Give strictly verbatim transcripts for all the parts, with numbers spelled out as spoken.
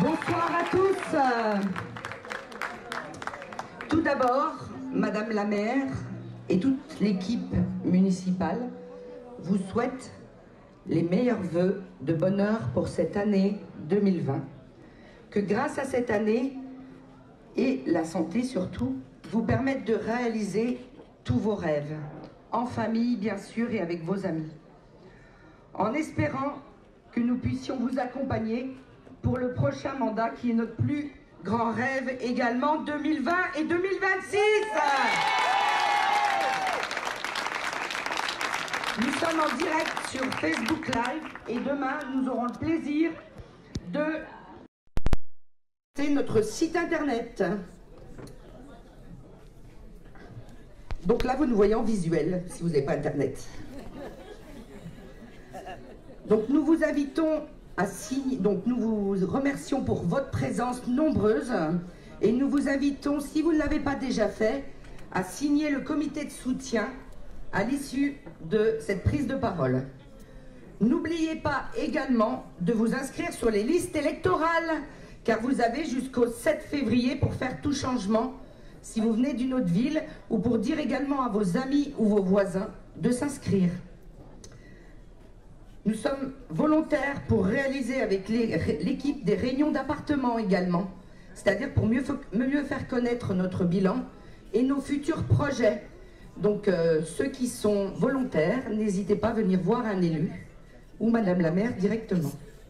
Bonsoir à tous. Tout d'abord, Madame la maire et toute l'équipe municipale vous souhaitent les meilleurs vœux de bonheur pour cette année deux mille vingt. Que grâce à cette année et la santé surtout, vous permettent de réaliser tous vos rêves, en famille bien sûr et avec vos amis. En espérant que nous puissions vous accompagner pour le prochain mandat qui est notre plus grand rêve également, deux mille vingt et deux mille vingt-six. Nous sommes en direct sur Facebook Live et demain nous aurons le plaisir de notre site internet. Donc là vous nous voyez en visuel si vous n'avez pas internet. Donc nous vous invitons à signer, donc nous vous remercions pour votre présence nombreuse et nous vous invitons, si vous ne l'avez pas déjà fait, à signer le comité de soutien à l'issue de cette prise de parole. N'oubliez pas également de vous inscrire sur les listes électorales car vous avez jusqu'au sept février pour faire tout changement si vous venez d'une autre ville ou pour dire également à vos amis ou vos voisins de s'inscrire. Nous sommes volontaires pour réaliser avec l'équipe des réunions d'appartements également, c'est-à-dire pour mieux, mieux faire connaître notre bilan et nos futurs projets. Donc euh, ceux qui sont volontaires, n'hésitez pas à venir voir un élu ou Madame la maire directement.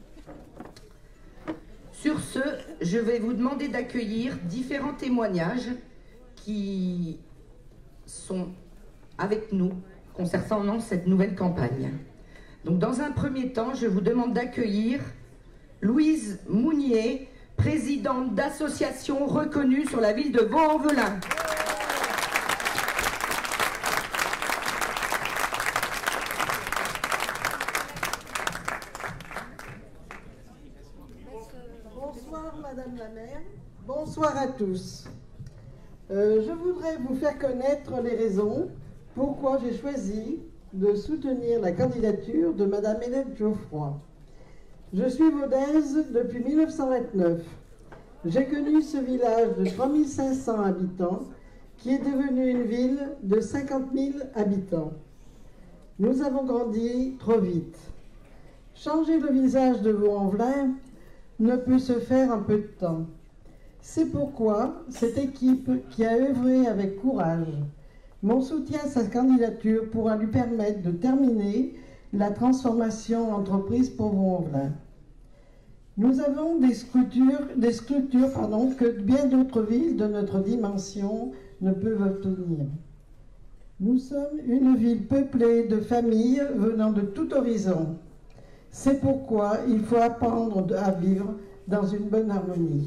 Sur ce, je vais vous demander d'accueillir différents témoignages qui sont avec nous concernant cette nouvelle campagne. Donc dans un premier temps, je vous demande d'accueillir Louise Mounier, présidente d'association reconnue sur la ville de Vaux-en-Velin. Bonsoir Madame la maire, bonsoir à tous. Euh, je voudrais vous faire connaître les raisons pourquoi j'ai choisi de soutenir la candidature de Madame Hélène Geoffroy. Je suis vaudaise depuis mille neuf cent vingt-neuf. J'ai connu ce village de trois mille cinq cents habitants qui est devenu une ville de cinquante mille habitants. Nous avons grandi trop vite. Changer le visage de Vaux-en-Velin ne peut se faire en peu de temps. C'est pourquoi cette équipe qui a œuvré avec courage, mon soutien à sa candidature pourra lui permettre de terminer la transformation entreprise pour Vaux-en-Velin. Nous avons des structures, des structures pardon, que bien d'autres villes de notre dimension ne peuvent obtenir. Nous sommes une ville peuplée de familles venant de tout horizon. C'est pourquoi il faut apprendre à vivre dans une bonne harmonie.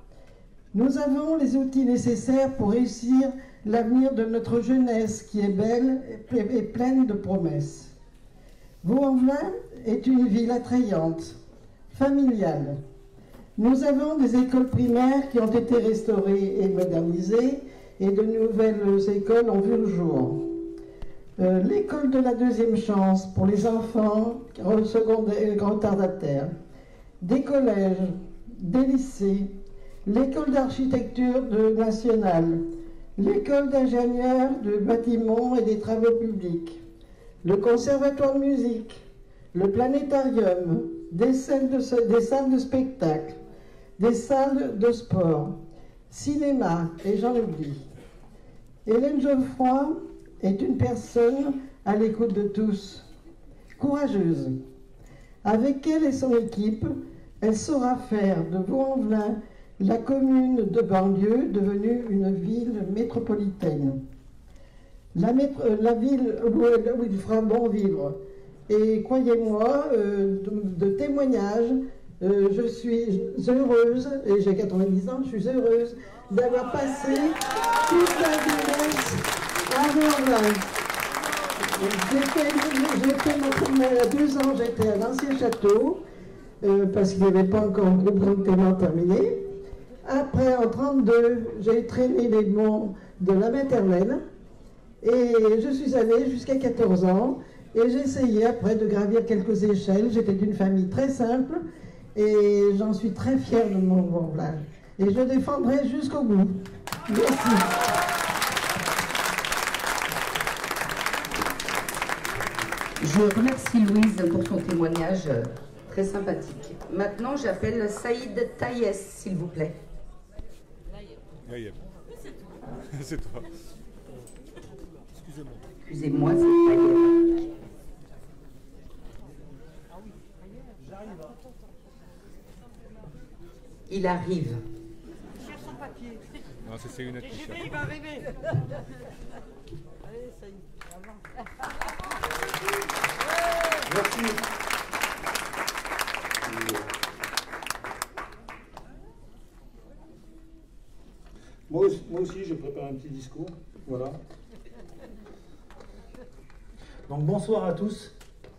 Nous avons les outils nécessaires pour réussir l'avenir de notre jeunesse qui est belle et pleine de promesses. Vaux-en-Velin est une ville attrayante, familiale. Nous avons des écoles primaires qui ont été restaurées et modernisées et de nouvelles écoles ont vu le jour. Euh, l'école de la deuxième chance pour les enfants secondaires retardataires, des collèges, des lycées, l'école d'architecture nationale, l'école d'ingénieurs de bâtiments et des travaux publics, le conservatoire de musique, le planétarium, des salles de, des salles de spectacle, des salles de sport, cinéma, et j'en oublie. Hélène Geoffroy est une personne à l'écoute de tous, courageuse. Avec elle et son équipe, elle saura faire de Vaux-en-Velin la commune de banlieue devenue une ville métropolitaine. La, métro, la ville où, elle, où il fera bon vivre. Et croyez-moi, euh, de, de témoignages, euh, je suis heureuse, et j'ai quatre-vingt-dix ans, je suis heureuse d'avoir passé toute ma jeunesse à Vaux-en-Velin. J'ai fait mon premier à deux ans, j'étais à l'ancien château, euh, parce qu'il n'y avait pas encore un groupe grand témoin terminé. Après, en trente-deux, j'ai traîné les monts de la maternelle et je suis allée jusqu'à quatorze ans et j'ai essayé après de gravir quelques échelles. J'étais d'une famille très simple et j'en suis très fière de mon bon village. Et je défendrai jusqu'au bout. Merci. Je remercie Louise pour son témoignage très sympathique. Maintenant, j'appelle Saïd Taïès, s'il vous plaît. C'est toi. Excusez-moi. Excusez-moi, c'est Taïès. Il arrive. Non, c'est une autre t-shirt. Il va arriver. Allez, ça y est. Merci. Moi aussi, moi aussi, je prépare un petit discours. Voilà. Donc bonsoir à tous.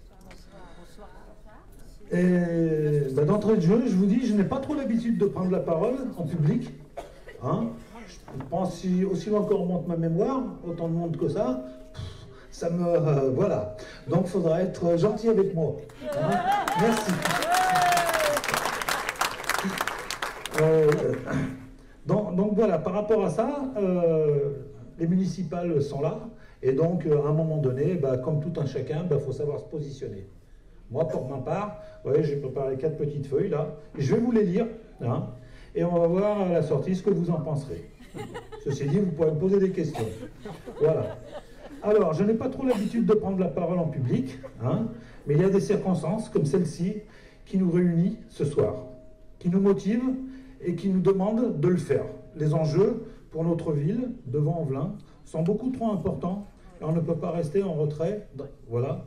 Et bah, d'entrée de jeu, je vous dis, je n'ai pas trop l'habitude de prendre la parole en public. Hein, je pense si aussi loin que remonte ma mémoire, autant de monde que ça, ça me... Euh, voilà. Donc il faudra être gentil avec moi. Hein, merci. Euh, donc, donc voilà, par rapport à ça, euh, les municipales sont là. Et donc, à un moment donné, bah, comme tout un chacun, il bah, faut savoir se positionner. Moi, pour ma part, ouais, j'ai préparé quatre petites feuilles là. Je vais vous les lire. Hein, et on va voir à la sortie ce que vous en penserez. Ceci dit, vous pourrez me poser des questions. Voilà. Alors, je n'ai pas trop l'habitude de prendre la parole en public, hein, mais il y a des circonstances comme celle-ci qui nous réunissent ce soir, qui nous motivent et qui nous demandent de le faire. Les enjeux pour notre ville, de Vaux-en-Velin, sont beaucoup trop importants et on ne peut pas rester en retrait. Voilà.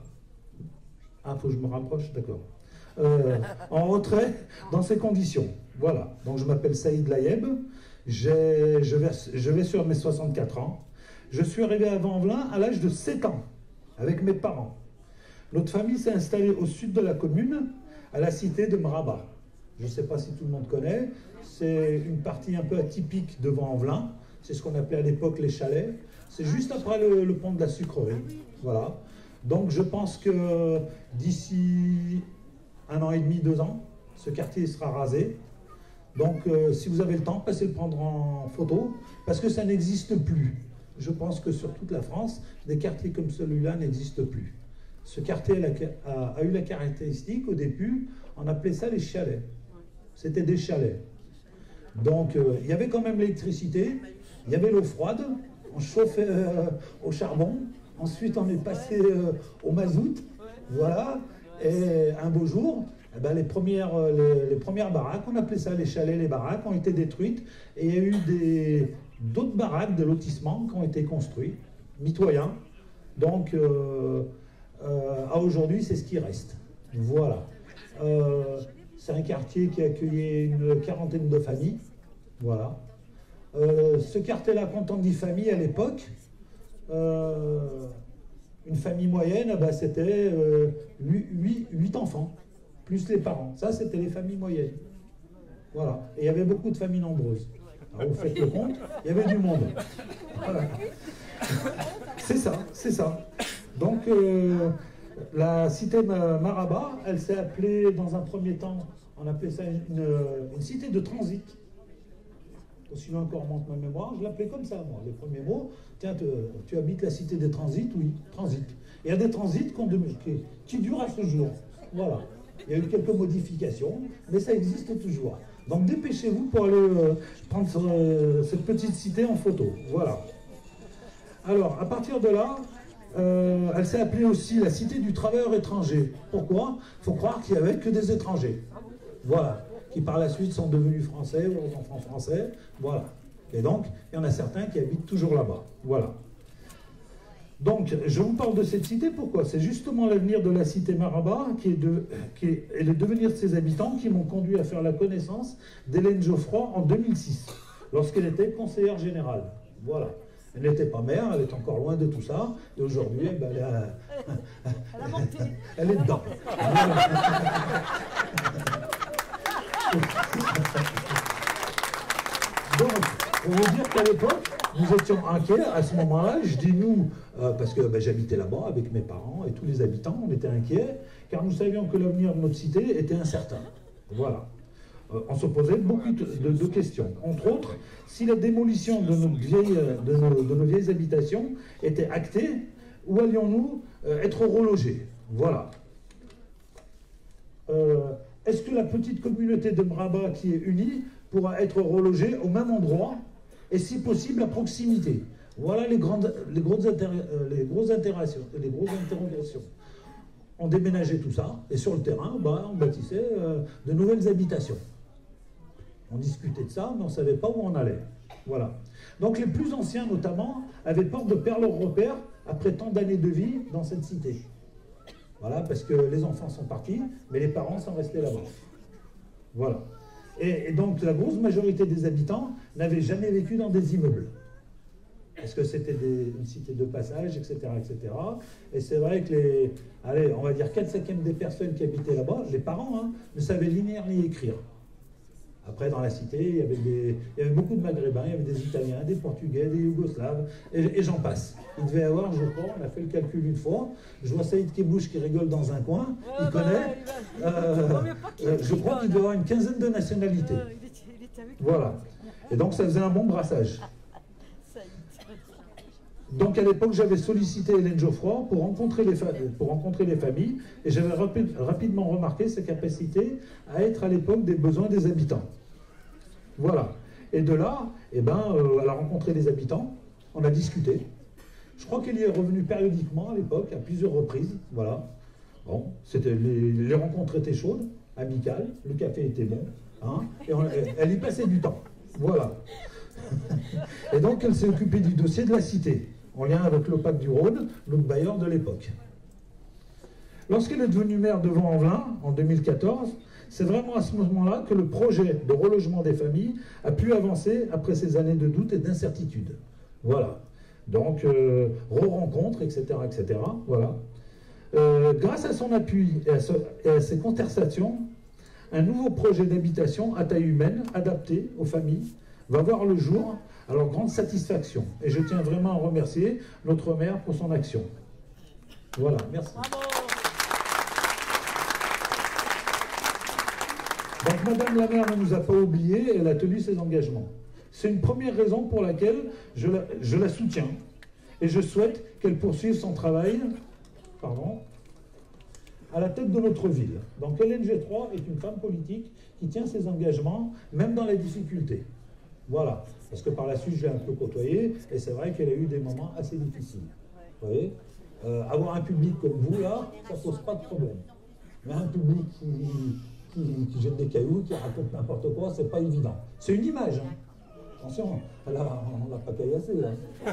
Ah, il faut que je me rapproche, d'accord. Euh, en retrait dans ces conditions. Voilà. Donc je m'appelle Saïd Layeb, je vais, je vais sur mes soixante-quatre ans. Je suis arrivé à Vaux-en-Velin à l'âge de sept ans, avec mes parents. Notre famille s'est installée au sud de la commune, à la cité de Mraba. Je ne sais pas si tout le monde connaît, c'est une partie un peu atypique de Vaux-en-Velin. C'est ce qu'on appelait à l'époque les chalets. C'est juste après le, le pont de la Sucrerie. Voilà. Donc je pense que d'ici un an et demi, deux ans, ce quartier sera rasé. Donc euh, si vous avez le temps, passez le prendre en photo, parce que ça n'existe plus. Je pense que sur toute la France, des quartiers comme celui-là n'existent plus. Ce quartier a, a, a eu la caractéristique, au début, on appelait ça les chalets. C'était des chalets. Donc euh, il y avait quand même l'électricité, il y avait l'eau froide, on chauffait euh, au charbon. Ensuite, on est passé euh, au mazout, voilà, et un beau jour, eh ben, les, premières, les, les premières baraques, on appelait ça les chalets, les baraques, ont été détruites, et il y a eu des, d'autres baraques de lotissement qui ont été construits, mitoyens, donc euh, euh, à aujourd'hui, c'est ce qui reste, voilà. Euh, c'est un quartier qui accueillait une quarantaine de familles, voilà. Euh, ce quartier-là, quand on dit famille à l'époque, Euh, une famille moyenne, bah, c'était euh, huit enfants, plus les parents. Ça, c'était les familles moyennes. Voilà. Et il y avait beaucoup de familles nombreuses. Alors, vous faites le compte, il y avait du monde. Voilà. C'est ça, c'est ça. Donc, euh, la cité Mraba, elle s'est appelée, dans un premier temps, on appelait ça une, une cité de transit. Aussi loin qu'on remonte ma mémoire, je l'appelais comme ça, moi, les premiers mots. Tiens, te, tu habites la cité des transits? Oui, transit. Il y a des transits qui, qui durent à ce jour. Voilà. Il y a eu quelques modifications, mais ça existe toujours. Donc dépêchez-vous pour aller euh, prendre euh, cette petite cité en photo. Voilà. Alors, à partir de là, euh, elle s'est appelée aussi la cité du travailleur étranger. Pourquoi? Il faut croire qu'il n'y avait que des étrangers. Voilà. Qui par la suite sont devenus français ou enfants français, voilà. Et donc, il y en a certains qui habitent toujours là-bas, voilà. Donc, je vous parle de cette cité, pourquoi? C'est justement l'avenir de la cité Mraba, qui est, de, qui est et le devenir de ses habitants, qui m'ont conduit à faire la connaissance d'Hélène Geoffroy en deux mille six, lorsqu'elle était conseillère générale, voilà. Elle n'était pas maire, elle est encore loin de tout ça, et aujourd'hui, ben, elle, a, elle, a monté. elle est dedans. Donc, pour vous dire qu'à l'époque, nous étions inquiets à ce moment-là, je dis nous, euh, parce que ben, j'habitais là-bas avec mes parents et tous les habitants, on était inquiets, car nous savions que l'avenir de notre cité était incertain. Voilà. Euh, on se posait beaucoup de, de, de questions. Entre autres, si la démolition de nos vieilles, de nos, de nos vieilles habitations était actée, où allions-nous euh, être relogés? Voilà. Euh, Est-ce que la petite communauté de Mraba qui est unie pourra être relogée au même endroit et si possible à proximité? Voilà les grandes, les grosses, les grosses interrogations, les grosses interrogations. On déménageait tout ça et sur le terrain, bah, on bâtissait euh, de nouvelles habitations. On discutait de ça, mais on ne savait pas où on allait. Voilà. Donc les plus anciens, notamment, avaient peur de perdre leur repère après tant d'années de vie dans cette cité. Voilà, parce que les enfants sont partis, mais les parents sont restés là-bas. Voilà. Et, et donc la grosse majorité des habitants n'avaient jamais vécu dans des immeubles. Parce que c'était une cité de passage, et cetera, et cetera. Et c'est vrai que les, allez, on va dire quatre cinquièmes des personnes qui habitaient là-bas, les parents, hein, ne savaient ni lire ni écrire. Après, dans la cité, il y avait, des, il y avait beaucoup de Maghrébins, il y avait des Italiens, des Portugais, des Yougoslaves, et, et j'en passe. Il devait y avoir, je crois, on a fait le calcul une fois, je vois Saïd Kebouche qui rigole dans un coin, euh, il bah, connaît, il va... euh, euh, je crois qu'il doit avoir une quinzaine de nationalités. Euh, il était, il était avec voilà. Et donc, ça faisait un bon brassage. Donc à l'époque, j'avais sollicité Hélène Geoffroy pour rencontrer les, pour rencontrer les familles et j'avais rapi rapidement remarqué sa capacité à être à l'époque des besoins des habitants. Voilà. Et de là, eh ben, euh, elle a rencontré les habitants, on a discuté. Je crois qu'elle y est revenue périodiquement à l'époque, à plusieurs reprises. Voilà. Bon, c'était les, les rencontres étaient chaudes, amicales, le café était bon, hein, et on, elle, elle y passait du temps. Voilà. Et donc elle s'est occupée du dossier de la cité, en lien avec l'O P A C du Rhône, notre bailleur de l'époque. Lorsqu'elle est devenue maire de Vaux-en-Velin, en deux mille quatorze, c'est vraiment à ce moment-là que le projet de relogement des familles a pu avancer après ces années de doute et d'incertitude. Voilà. Donc, euh, re-rencontre, et cetera, et cetera. Voilà. Euh, grâce à son appui et à, ce, et à ses conversations, un nouveau projet d'habitation à taille humaine, adapté aux familles, va voir le jour à leur grande satisfaction. Et je tiens vraiment à remercier notre maire pour son action. Voilà, merci. Bravo. Donc Madame la maire ne nous a pas oubliés, elle a tenu ses engagements. C'est une première raison pour laquelle je la, je la soutiens. Et je souhaite qu'elle poursuive son travail pardon, à la tête de notre ville. Donc Hélène Geoffroy est une femme politique qui tient ses engagements, même dans les difficultés. Voilà, parce que par la suite, je l'ai un peu côtoyée, et c'est vrai qu'elle a eu des moments assez difficiles. Vous voyez, euh, avoir un public comme vous, là, ça ne pose pas de problème. Mais un public qui, qui, qui jette des cailloux, qui raconte n'importe quoi, c'est pas évident. C'est une image, hein. Attention, là, on n'a pas caillassé, là.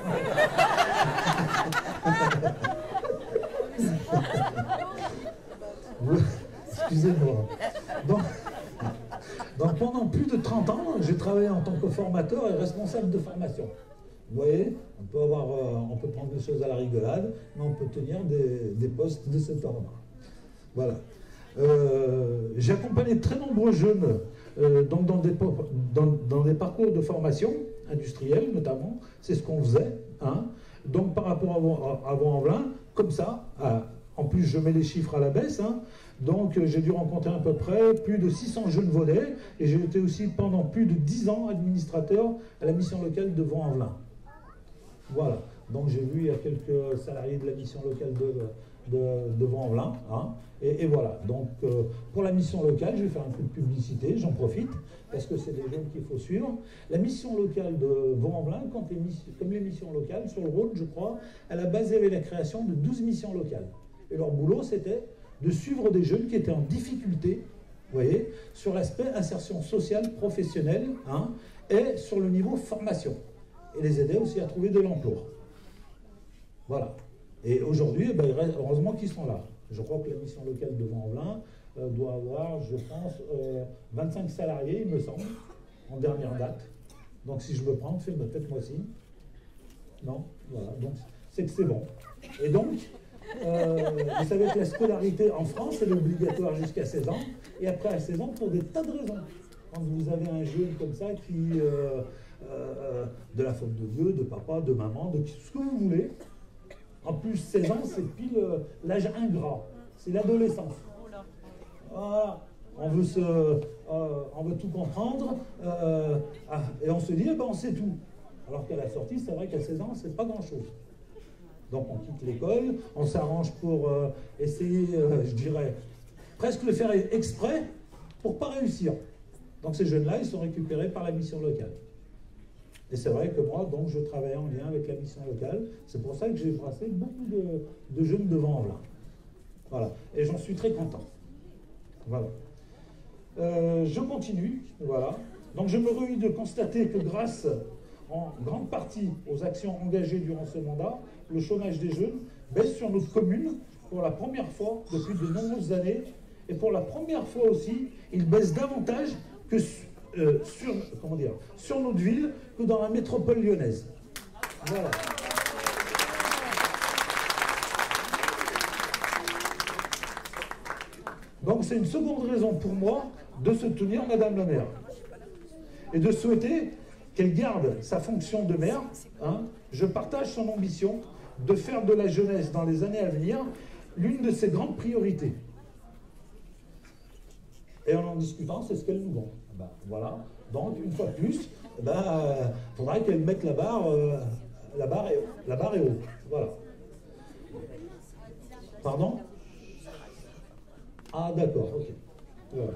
Excusez-moi. Donc, donc pendant plus de trente ans, j'ai travaillé en tant que formateur et responsable de formation. Vous voyez, on peut, avoir, euh, on peut prendre des choses à la rigolade, mais on peut tenir des, des postes de cet ordre. Voilà. Euh, j'ai accompagné de très nombreux jeunes euh, donc dans, des, dans, dans des parcours de formation industrielle, notamment. C'est ce qu'on faisait. Hein. Donc par rapport à Vaux-en-Velin, comme ça, à, en plus je mets les chiffres à la baisse, hein. Donc j'ai dû rencontrer à peu près plus de six cents jeunes Vaudais et j'ai été aussi pendant plus de dix ans administrateur à la mission locale de Vaux-en-Velin. Voilà, donc j'ai vu il y a quelques salariés de la mission locale de, de, de Vaux-en-Velin, hein, et, et voilà. Donc euh, pour la mission locale, je vais faire un peu de publicité, j'en profite, parce que c'est des jeunes qu'il faut suivre. La mission locale de Vaux-en-Velin, comme les missions locales, sur le Rhône, je crois, à la base, il y avait la création de douze missions locales. Et leur boulot, c'était de suivre des jeunes qui étaient en difficulté, vous voyez, sur l'aspect insertion sociale, professionnelle, hein, et sur le niveau formation. Et les aider aussi à trouver de l'emploi. Voilà. Et aujourd'hui, ben, heureusement qu'ils sont là. Je crois que la mission locale de Vaux-en-Velin euh, doit avoir, je pense, euh, vingt-cinq salariés, il me semble, en dernière date. Donc si je me prends, faites-moi signe. Non, voilà. Donc c'est que c'est bon. Et donc, euh, vous savez que la scolarité en France, elle est obligatoire jusqu'à seize ans, et après à seize ans, pour des tas de raisons. Quand vous avez un jeune comme ça qui... Euh, Euh, de la faute de Dieu, de papa, de maman, de ce que vous voulez. En plus, seize ans, c'est pile euh, l'âge ingrat. C'est l'adolescence. Voilà. on veut, se, euh, on veut tout comprendre, euh, ah, et on se dit, eh ben, on sait tout. Alors qu'à la sortie, c'est vrai qu'à seize ans, c'est pas grand-chose. Donc on quitte l'école, on s'arrange pour euh, essayer, euh, je dirais, presque le faire exprès pour pas réussir. Donc ces jeunes-là, ils sont récupérés par la mission locale. Et c'est vrai que moi, donc, je travaille en lien avec la mission locale. C'est pour ça que j'ai brassé beaucoup de, de jeunes de Vent-en-Velin. Voilà. Et j'en suis très content. Voilà. Euh, je continue. Voilà. Donc je me réjouis de constater que grâce en grande partie aux actions engagées durant ce mandat, le chômage des jeunes baisse sur notre commune pour la première fois depuis de nombreuses années. Et pour la première fois aussi, il baisse davantage que euh, sur, comment dire, sur notre ville que dans la métropole lyonnaise. Voilà. Donc c'est une seconde raison pour moi de soutenir Madame la maire et de souhaiter qu'elle garde sa fonction de maire. Hein. Je partage son ambition de faire de la jeunesse dans les années à venir l'une de ses grandes priorités. Et en en discutant, c'est ce qu'elle nous vend. Ben, voilà. Donc, une fois de plus, il ben, euh, faudra qu'elle mette la barre, euh, la barre est, la barre est haute. Voilà. Pardon? Ah, d'accord, ok. Voilà.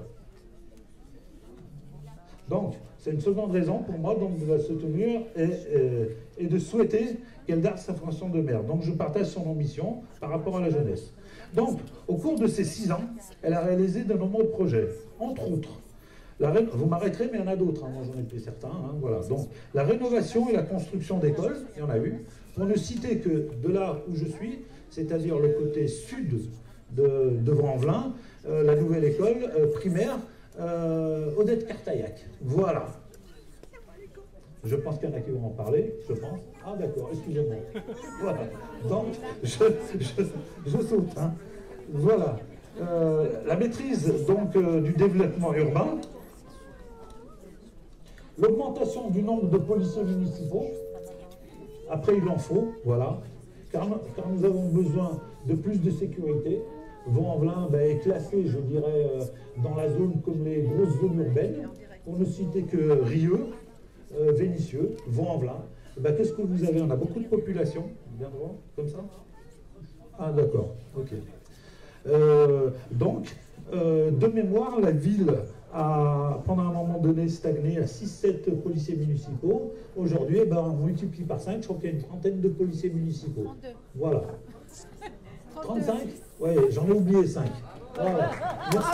Donc, c'est une seconde raison pour moi donc, de la soutenir et, et, et de souhaiter qu'elle garde sa fonction de maire. Donc, je partage son ambition par rapport à la jeunesse. Donc, au cours de ces six ans, elle a réalisé de nombreux projets, entre autres. La ré... Vous m'arrêterez, mais il y en a d'autres, hein. Moi j'en ai plus certains. Hein. Voilà. Donc, la rénovation et la construction d'écoles, il y en a eu. Pour ne citer que de là où je suis, c'est-à-dire le côté sud de, de Vent-en-Velin, euh, la nouvelle école euh, primaire euh, Odette Cartaillac. Voilà. Je pense qu'il y en a qui vont en parler, je pense. Ah d'accord, excusez-moi. Voilà. Donc, je, je, je saute. Hein. Voilà. Euh, la maîtrise donc euh, du développement urbain, l'augmentation du nombre de policiers municipaux, après il en faut, voilà, car, car nous avons besoin de plus de sécurité. Vent-en-Velin ben, est classé, je dirais, euh, dans la zone comme les grosses zones urbaines, pour ne citer que Rieux, euh, Vénissieux, Vent-en-Velin. Ben, qu'est-ce que vous avez? On a beaucoup de population, bien droit, comme ça. Ah d'accord, ok. Euh, donc, euh, de mémoire, la ville a, pendant un moment donné, stagné à six sept policiers municipaux. Aujourd'hui, eh ben, on multiplie par cinq, je crois qu'il y a une trentaine de policiers municipaux. trente-deux. Voilà. trente-cinq? Oui, j'en ai oublié cinq. Voilà. Merci.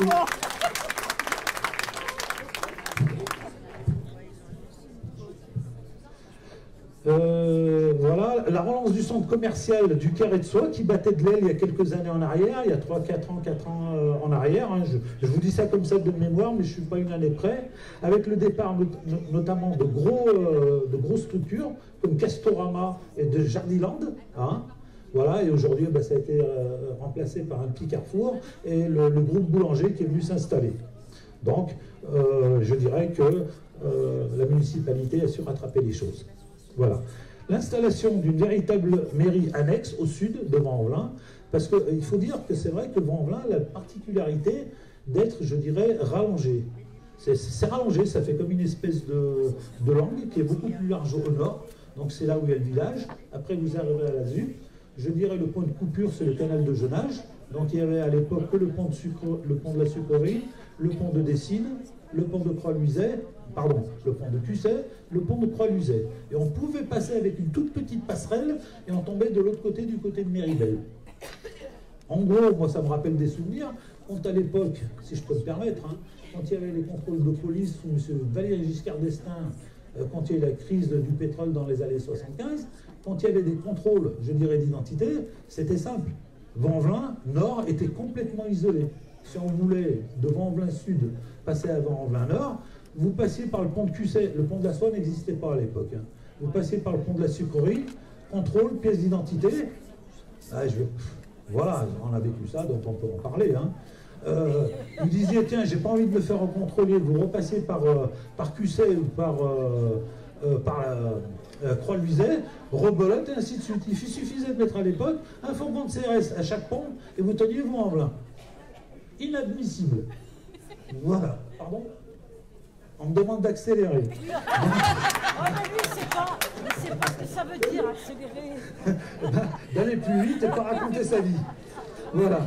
Euh, voilà, la relance du centre commercial du Carré de Soie qui battait de l'aile il y a quelques années en arrière, il y a trois quatre ans, quatre ans euh, en arrière. Hein, je, je vous dis ça comme ça de mémoire, mais je ne suis pas une année près. Avec le départ not notamment de, gros, euh, de grosses structures comme Castorama et de Jardiland. Hein, voilà, et aujourd'hui, bah, ça a été euh, remplacé par un petit Carrefour et le, le groupe boulanger qui est venu s'installer. Donc, euh, je dirais que euh, la municipalité a su rattraper les choses. Voilà. L'installation d'une véritable mairie annexe au sud de Vent-en-Velin, parce qu'il faut dire que c'est vrai que Vent-en-Velin a la particularité d'être, je dirais, rallongé. C'est rallongé, ça fait comme une espèce de, de langue qui est beaucoup plus large au nord, donc c'est là où il y a le village. Après vous arrivez à l'azur, je dirais le point de coupure c'est le canal de Jenage, donc il y avait à l'époque que le pont de, sucre, le pont de la Sucrerie, le pont de Dessines, le pont de Croix-Luiset, pardon, le pont de Cusset, le pont de Croix-Luiset. Et on pouvait passer avec une toute petite passerelle et on tombait de l'autre côté, du côté de Méribel. En gros, moi ça me rappelle des souvenirs, quand à l'époque, si je peux me permettre, hein, quand il y avait les contrôles de police sous M. Valéry Giscard d'Estaing, euh, quand il y a eu la crise du pétrole dans les années soixante-quinze, quand il y avait des contrôles, je dirais, d'identité, c'était simple. Vent-en-Velin Nord était complètement isolé. Si on voulait, de Vent-en-Velin Sud, passer à Vent-en-Velin Nord, vous passiez par le pont de Cusset. Le pont de la Soie n'existait pas à l'époque. Hein. Vous passiez par le pont de la Sucrerie, contrôle, pièce d'identité. Ah, je... Voilà, on a vécu ça, donc on peut en parler. Hein. Euh, vous disiez, tiens, j'ai pas envie de me faire contrôler. Vous repassez par, euh, par Cusset ou par, euh, euh, par euh, euh, Croix-Luiset, rebelote et ainsi de suite. Il suffisait de mettre à l'époque un fourgon de C R S à chaque pont et vous teniez Vent-en-Velin. Inadmissible. Voilà. Pardon? On me demande d'accélérer. Oh, mais lui, il sait pas, il sait pas ce que ça veut dire, accélérer. D'aller plus vite et pas raconter sa vie. Voilà.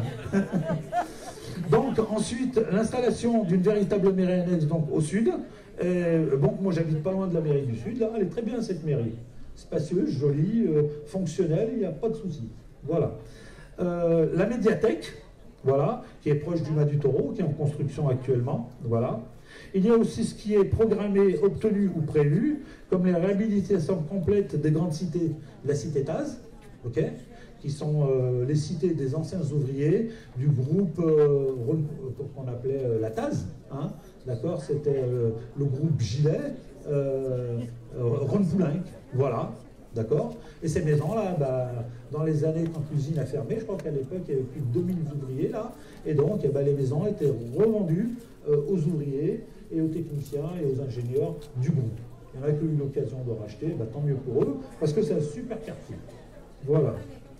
Donc, ensuite, l'installation d'une véritable mairie annexe donc, au sud. Et, bon, moi, j'habite pas loin de la mairie du sud. Là, elle est très bien, cette mairie. Spacieuse, jolie, euh, fonctionnelle, il n'y a pas de souci. Voilà. Euh, la médiathèque, voilà, qui est proche du Mas du Taureau, qui est en construction actuellement. Voilà. Il y a aussi ce qui est programmé, obtenu ou prévu, comme les réhabilitations complètes des grandes cités, la cité Taz, ok, qui sont euh, les cités des anciens ouvriers du groupe euh, qu'on appelait euh, la Taz, hein, d'accord, c'était euh, le groupe Gilet, euh, euh, Ron Poulenc, voilà, d'accord. Et ces maisons-là, bah, dans les années quand l'usine a fermé, je crois qu'à l'époque il y avait plus de deux mille ouvriers là, et donc eh ben, les maisons étaient revendues euh, aux ouvriers et aux techniciens et aux ingénieurs du groupe. Il y en a qui ont eu l'occasion de racheter, bah, tant mieux pour eux, parce que c'est un super quartier. Voilà.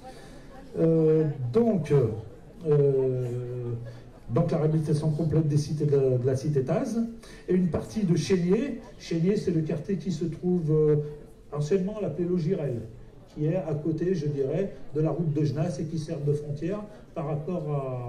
Euh, donc, euh, donc la réhabilitation complète des cités de, de la cité Taz, et une partie de Chénier. Chénier, c'est le quartier qui se trouve euh, anciennement appelé Logirel, qui est à côté, je dirais, de la route de Genasse et qui sert de frontière par rapport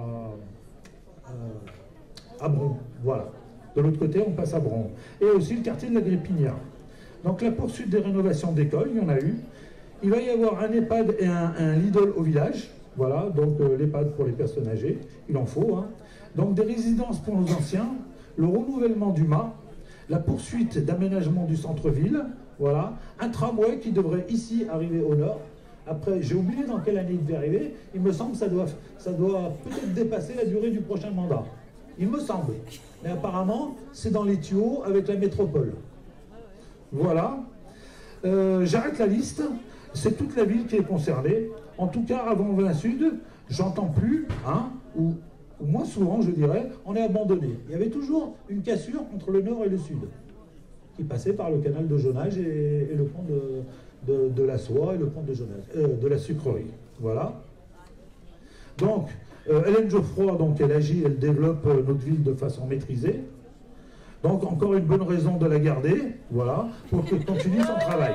à, à, à Bron. Voilà. De l'autre côté, on passe à Bron. Et aussi le quartier de la Grépinière. Donc la poursuite des rénovations d'écoles, il y en a eu. Il va y avoir un EHPAD et un, un Lidl au village. Voilà, donc euh, l'EHPAD pour les personnes âgées, il en faut. Hein. Donc des résidences pour nos anciens, le renouvellement du mât, la poursuite d'aménagement du centre-ville, voilà, un tramway qui devrait ici arriver au nord. Après, j'ai oublié dans quelle année il devait arriver, il me semble que ça doit, ça doit peut-être dépasser la durée du prochain mandat. Il me semble. Mais apparemment, c'est dans les tuyaux avec la métropole. Voilà. Euh, J'arrête la liste. C'est toute la ville qui est concernée. En tout cas, avant vingt Sud, j'entends plus, hein, ou, ou moins souvent, je dirais, on est abandonné. Il y avait toujours une cassure entre le nord et le sud, qui passait par le canal de Jonage et, et le pont de, de, de la Soie et le pont de, Jonage, euh, de la Sucrerie. Voilà. Donc, euh, Hélène Geoffroy, donc, elle agit, elle développe euh, notre ville de façon maîtrisée. Donc, encore une bonne raison de la garder, voilà, pour qu'elle continue son travail.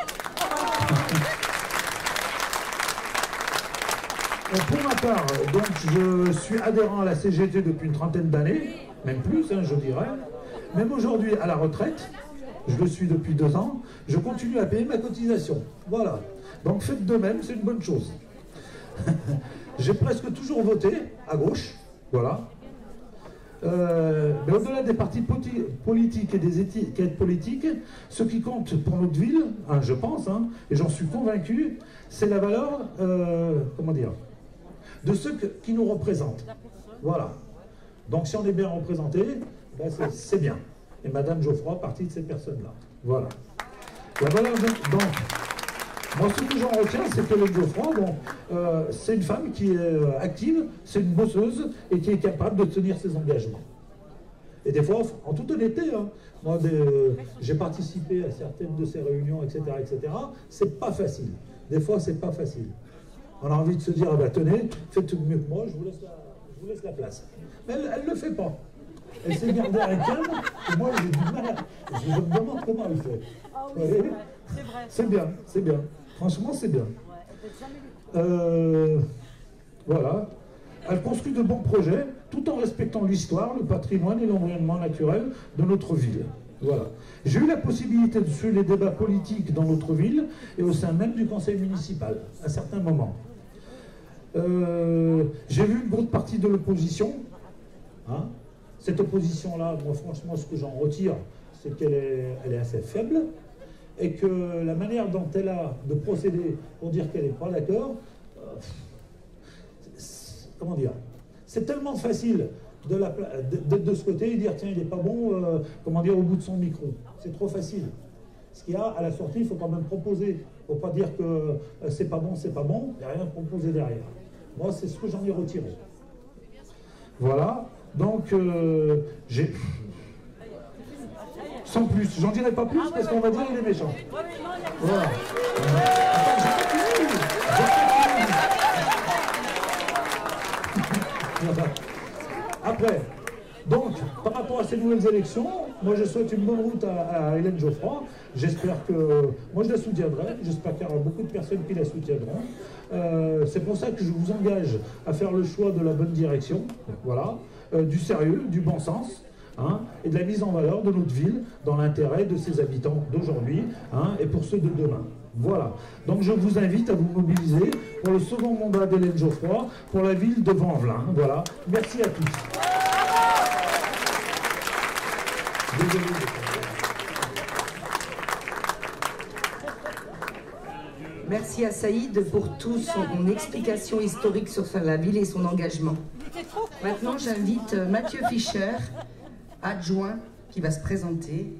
Pour ma part, donc, je suis adhérent à la C G T depuis une trentaine d'années, même plus, hein, je dirais. Même aujourd'hui, à la retraite, je le suis depuis deux ans, je continue à payer ma cotisation. Voilà. Donc faites de même, c'est une bonne chose. J'ai presque toujours voté à gauche, voilà. Euh, mais au-delà des partis politiques et des étiquettes politiques, ce qui compte pour notre ville, hein, je pense, hein, et j'en suis convaincu, c'est la valeur, euh, comment dire, de ceux que, qui nous représentent. Voilà. Donc si on est bien représenté, ben c'est bien. Et Madame Geoffroy, partie de ces personnes-là. Voilà. La valeur de, donc, moi ce que j'en retiens, c'est que Hélène Geoffroy, bon, euh, c'est une femme qui est euh, active, c'est une bosseuse et qui est capable de tenir ses engagements. Et des fois, en toute honnêteté, hein, moi euh, j'ai participé à certaines de ces réunions, et cetera, et cetera. C'est pas facile. Des fois, c'est pas facile. On a envie de se dire, ah bah tenez, faites mieux que moi, je vous laisse la, je vous laisse la place. Mais elle ne le fait pas. Elle s'est gardée un calme, et moi j'ai du mal à... Je me demande comment elle fait. Ah oui, c'est vrai, c'est vrai. C'est bien, c'est bien. Franchement, c'est bien. Euh, voilà. Elle construit de bons projets, tout en respectant l'histoire, le patrimoine et l'environnement naturel de notre ville. Voilà. J'ai eu la possibilité de suivre les débats politiques dans notre ville et au sein même du conseil municipal, à certains moments. Euh, j'ai vu une bonne partie de l'opposition. Hein. Cette opposition-là, moi franchement, ce que j'en retire, c'est qu'elle est, elle est assez faible et que la manière dont elle a de procéder pour dire qu'elle n'est pas d'accord, euh, comment dire, c'est tellement facile de, la, de, de, de ce côté et dire tiens, il n'est pas bon, euh, comment dire, au bout de son micro. C'est trop facile. Ce qu'il y a à la sortie, il faut quand même proposer. Il ne faut pas dire que euh, c'est pas bon, c'est pas bon, il n'y a rien à proposer derrière. Moi, c'est ce que j'en ai retiré. Voilà. Donc, euh, j'ai... Sans plus, j'en dirai pas plus parce qu'on va dire qu'il est méchant. Voilà. Après, Donc, par rapport à ces nouvelles élections, moi je souhaite une bonne route à, à Hélène Geoffroy. J'espère que... Moi je la soutiendrai, j'espère qu'il y aura beaucoup de personnes qui la soutiendront. Euh, c'est pour ça que je vous engage à faire le choix de la bonne direction, voilà, euh, du sérieux, du bon sens, hein, et de la mise en valeur de notre ville dans l'intérêt de ses habitants d'aujourd'hui, hein, et pour ceux de demain. Voilà. Donc je vous invite à vous mobiliser pour le second mandat d'Hélène Geoffroy pour la ville de Vanvelin. Voilà. Merci à tous. Désolé. Merci à Saïd pour toute son explication historique sur la ville et son engagement. Maintenant, j'invite Mathieu Fischer, adjoint, qui va se présenter.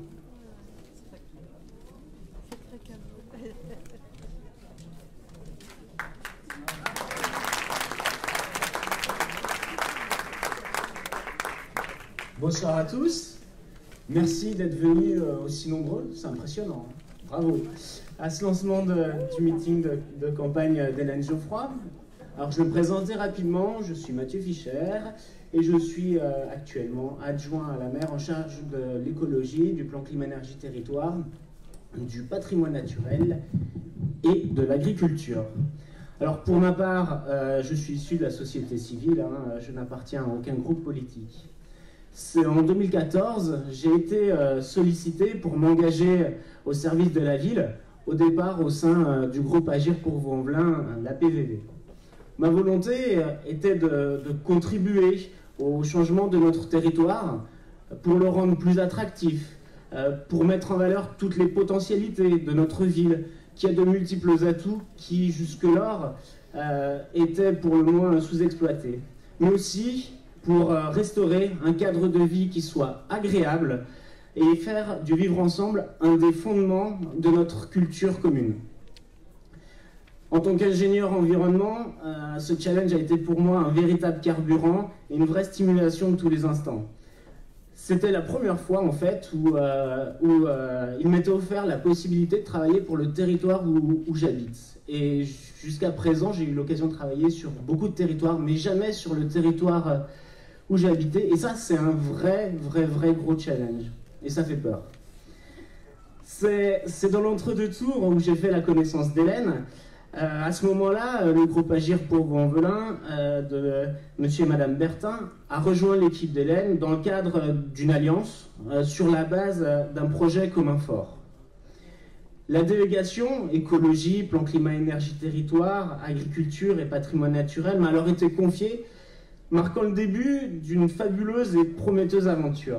Bonsoir à tous. Merci d'être venus aussi nombreux, c'est impressionnant. Bravo. À ce lancement de, du meeting de, de campagne d'Hélène Geoffroy. Alors je vais me présenter rapidement, je suis Mathieu Fischer et je suis euh, actuellement adjoint à la maire en charge de l'écologie, du plan climat-énergie-territoire, du patrimoine naturel et de l'agriculture. Alors pour ma part, euh, je suis issu de la société civile, hein, je n'appartiens à aucun groupe politique. C'est en deux mille quatorze, j'ai été euh, sollicité pour m'engager au service de la ville, au départ au sein euh, du groupe Agir pour Vanvelin, la P V V. Ma volonté euh, était de, de contribuer au changement de notre territoire pour le rendre plus attractif, euh, pour mettre en valeur toutes les potentialités de notre ville, qui a de multiples atouts qui jusque-là euh, étaient pour le moins sous-exploités, mais aussi pour restaurer un cadre de vie qui soit agréable et faire du vivre ensemble un des fondements de notre culture commune. En tant qu'ingénieur environnement, euh, ce challenge a été pour moi un véritable carburant et une vraie stimulation de tous les instants. C'était la première fois en fait où, euh, où euh, il m'était offert la possibilité de travailler pour le territoire où, où j'habite. Et jusqu'à présent, j'ai eu l'occasion de travailler sur beaucoup de territoires, mais jamais sur le territoire euh, où j'ai habité, et ça c'est un vrai, vrai, vrai gros challenge, et ça fait peur. C'est dans l'entre-deux tours où j'ai fait la connaissance d'Hélène. Euh, à ce moment-là, le groupe Agir pour Vanvelin euh, de monsieur et madame Bertin a rejoint l'équipe d'Hélène dans le cadre d'une alliance euh, sur la base d'un projet commun fort. La délégation écologie, plan climat-énergie-territoire, agriculture et patrimoine naturel m'a alors été confiée, marquant le début d'une fabuleuse et prometteuse aventure.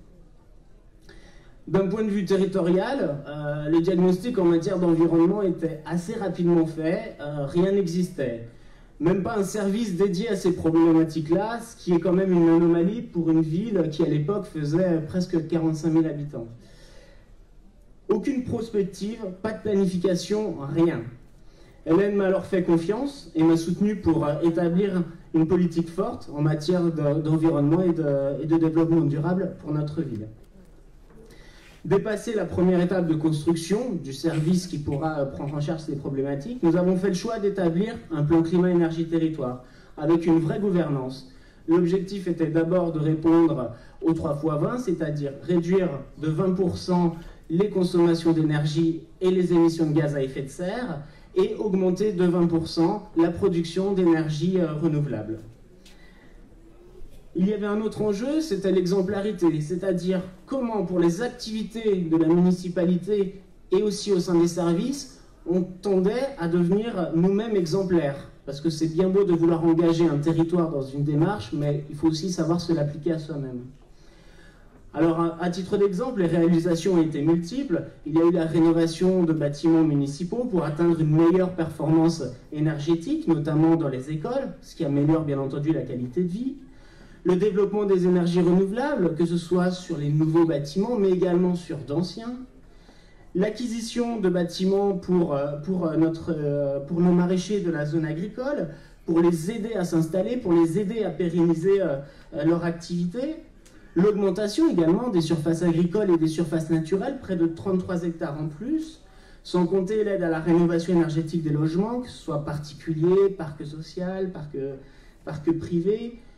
D'un point de vue territorial, euh, les diagnostics en matière d'environnement étaient assez rapidement faits, euh, rien n'existait. Même pas un service dédié à ces problématiques-là, ce qui est quand même une anomalie pour une ville qui à l'époque faisait presque quarante-cinq mille habitants. Aucune prospective, pas de planification, rien. Hélène m'a alors fait confiance et m'a soutenu pour établir une politique forte en matière d'environnement et de, et de développement durable pour notre ville. Dépasser la première étape de construction du service qui pourra prendre en charge ces problématiques, nous avons fait le choix d'établir un plan climat-énergie-territoire avec une vraie gouvernance. L'objectif était d'abord de répondre aux trois fois vingt, c'est-à-dire réduire de vingt pour cent les consommations d'énergie et les émissions de gaz à effet de serre, et augmenter de vingt pour cent la production d'énergie renouvelable. Il y avait un autre enjeu, c'était l'exemplarité, c'est-à-dire comment pour les activités de la municipalité et aussi au sein des services, on tendait à devenir nous-mêmes exemplaires. Parce que c'est bien beau de vouloir engager un territoire dans une démarche, mais il faut aussi savoir se l'appliquer à soi-même. Alors, à titre d'exemple, les réalisations ont été multiples. Il y a eu la rénovation de bâtiments municipaux pour atteindre une meilleure performance énergétique, notamment dans les écoles, ce qui améliore bien entendu la qualité de vie. Le développement des énergies renouvelables, que ce soit sur les nouveaux bâtiments, mais également sur d'anciens. L'acquisition de bâtiments pour, pour, notre, pour nos maraîchers de la zone agricole, pour les aider à s'installer, pour les aider à pérenniser leur activité. L'augmentation également des surfaces agricoles et des surfaces naturelles, près de trente-trois hectares en plus, sans compter l'aide à la rénovation énergétique des logements, que ce soit particuliers, parcs social, parcs, parcs privés,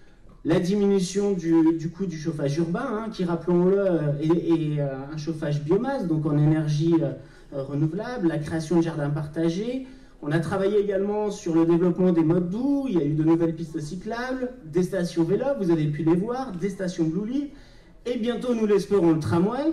la diminution du, du coût du chauffage urbain, hein, qui, rappelons-le, est, est un chauffage biomasse, donc en énergie euh, renouvelable, la création de jardins partagés. On a travaillé également sur le développement des modes doux, il y a eu de nouvelles pistes cyclables, des stations vélo, vous avez pu les voir, des stations Bluely, et bientôt, nous l'espérons, le tramway.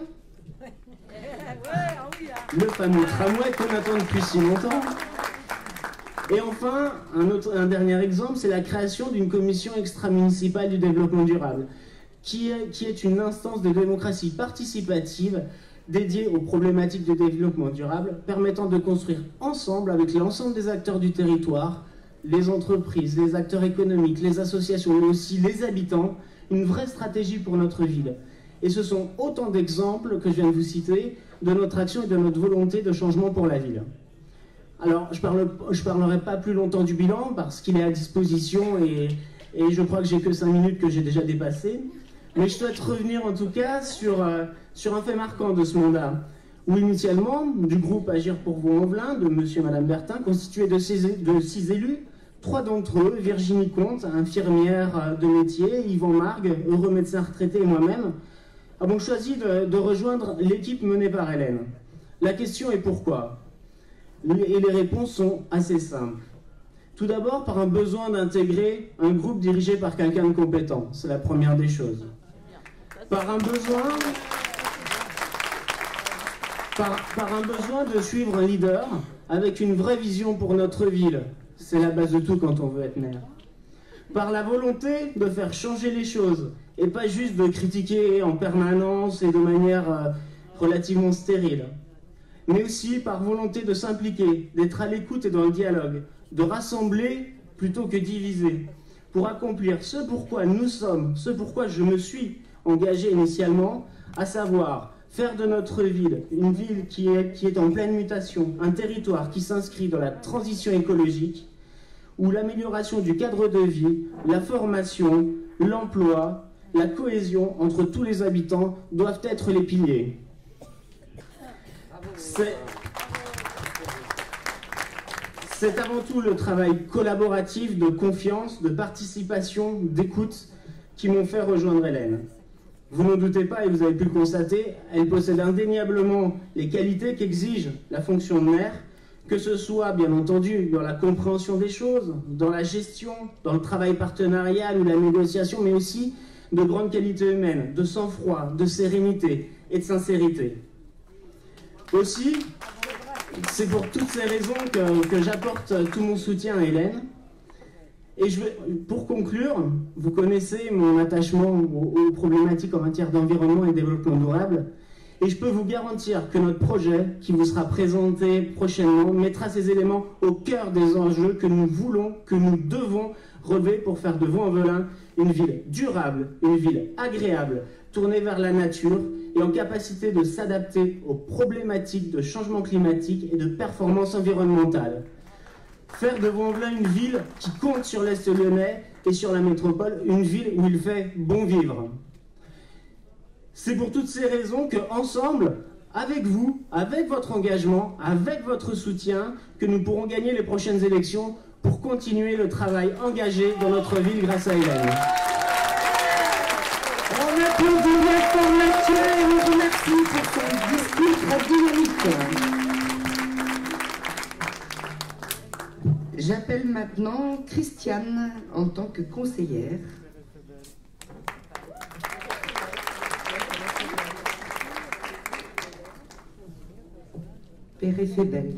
Le fameux tramway qu'on attend depuis si longtemps. Et enfin, un, autre, un dernier exemple, c'est la création d'une commission extra-municipale du développement durable, qui est, qui est une instance de démocratie participative dédiée aux problématiques de développement durable, permettant de construire ensemble, avec l'ensemble des acteurs du territoire, les entreprises, les acteurs économiques, les associations, mais aussi les habitants, une vraie stratégie pour notre ville. Et ce sont autant d'exemples que je viens de vous citer de notre action et de notre volonté de changement pour la ville. Alors, je parle, je parlerai pas plus longtemps du bilan parce qu'il est à disposition et, et je crois que j'ai que cinq minutes que j'ai déjà dépassé. Mais je souhaite revenir en tout cas sur, euh, sur un fait marquant de ce mandat, où initialement, du groupe Agir pour Vaux-en-Velin, de monsieur et madame Bertin, constitué de six, de six élus, trois d'entre eux, Virginie Comte, infirmière de métier, Yvan Margue, heureux médecin retraité et moi-même, avons choisi de, de rejoindre l'équipe menée par Hélène. La question est pourquoi ? Et les réponses sont assez simples. Tout d'abord, par un besoin d'intégrer un groupe dirigé par quelqu'un de compétent. C'est la première des choses. Par un besoin, par, par un besoin de suivre un leader avec une vraie vision pour notre ville. C'est la base de tout quand on veut être maire. Par la volonté de faire changer les choses et pas juste de critiquer en permanence et de manière euh, relativement stérile. Mais aussi par volonté de s'impliquer, d'être à l'écoute et dans le dialogue, de rassembler plutôt que diviser, pour accomplir ce pourquoi nous sommes, ce pourquoi je me suis engagé initialement, à savoir faire de notre ville une ville qui est, qui est en pleine mutation, un territoire qui s'inscrit dans la transition écologique, où l'amélioration du cadre de vie, la formation, l'emploi, la cohésion entre tous les habitants doivent être les piliers. C'est... C'est avant tout le travail collaboratif, de confiance, de participation, d'écoute qui m'ont fait rejoindre Hélène. Vous n'en doutez pas et vous avez pu le constater, elle possède indéniablement les qualités qu'exige la fonction de maire, que ce soit bien entendu dans la compréhension des choses, dans la gestion, dans le travail partenarial ou la négociation, mais aussi de grandes qualités humaines, de sang-froid, de sérénité et de sincérité. Aussi, c'est pour toutes ces raisons que, que j'apporte tout mon soutien à Hélène. Et je vais, pour conclure, vous connaissez mon attachement aux, aux problématiques en matière d'environnement et de développement durable. Et je peux vous garantir que notre projet, qui vous sera présenté prochainement, mettra ces éléments au cœur des enjeux que nous voulons, que nous devons relever pour faire de Vaux-en-Velin une ville durable, une ville agréable, tournée vers la nature et en capacité de s'adapter aux problématiques de changement climatique et de performance environnementale. Faire de Vaux-en-Velin une ville qui compte sur l'Est lyonnais et sur la métropole, une ville où il fait bon vivre. C'est pour toutes ces raisons que, ensemble, avec vous, avec votre engagement, avec votre soutien, que nous pourrons gagner les prochaines élections pour continuer le travail engagé dans notre ville grâce à Hélène. On applaudit Bertrand Mathieu et on vous remercie pour son discours très dynamique. J'appelle maintenant Christiane en tant que conseillère. Péré fait belle.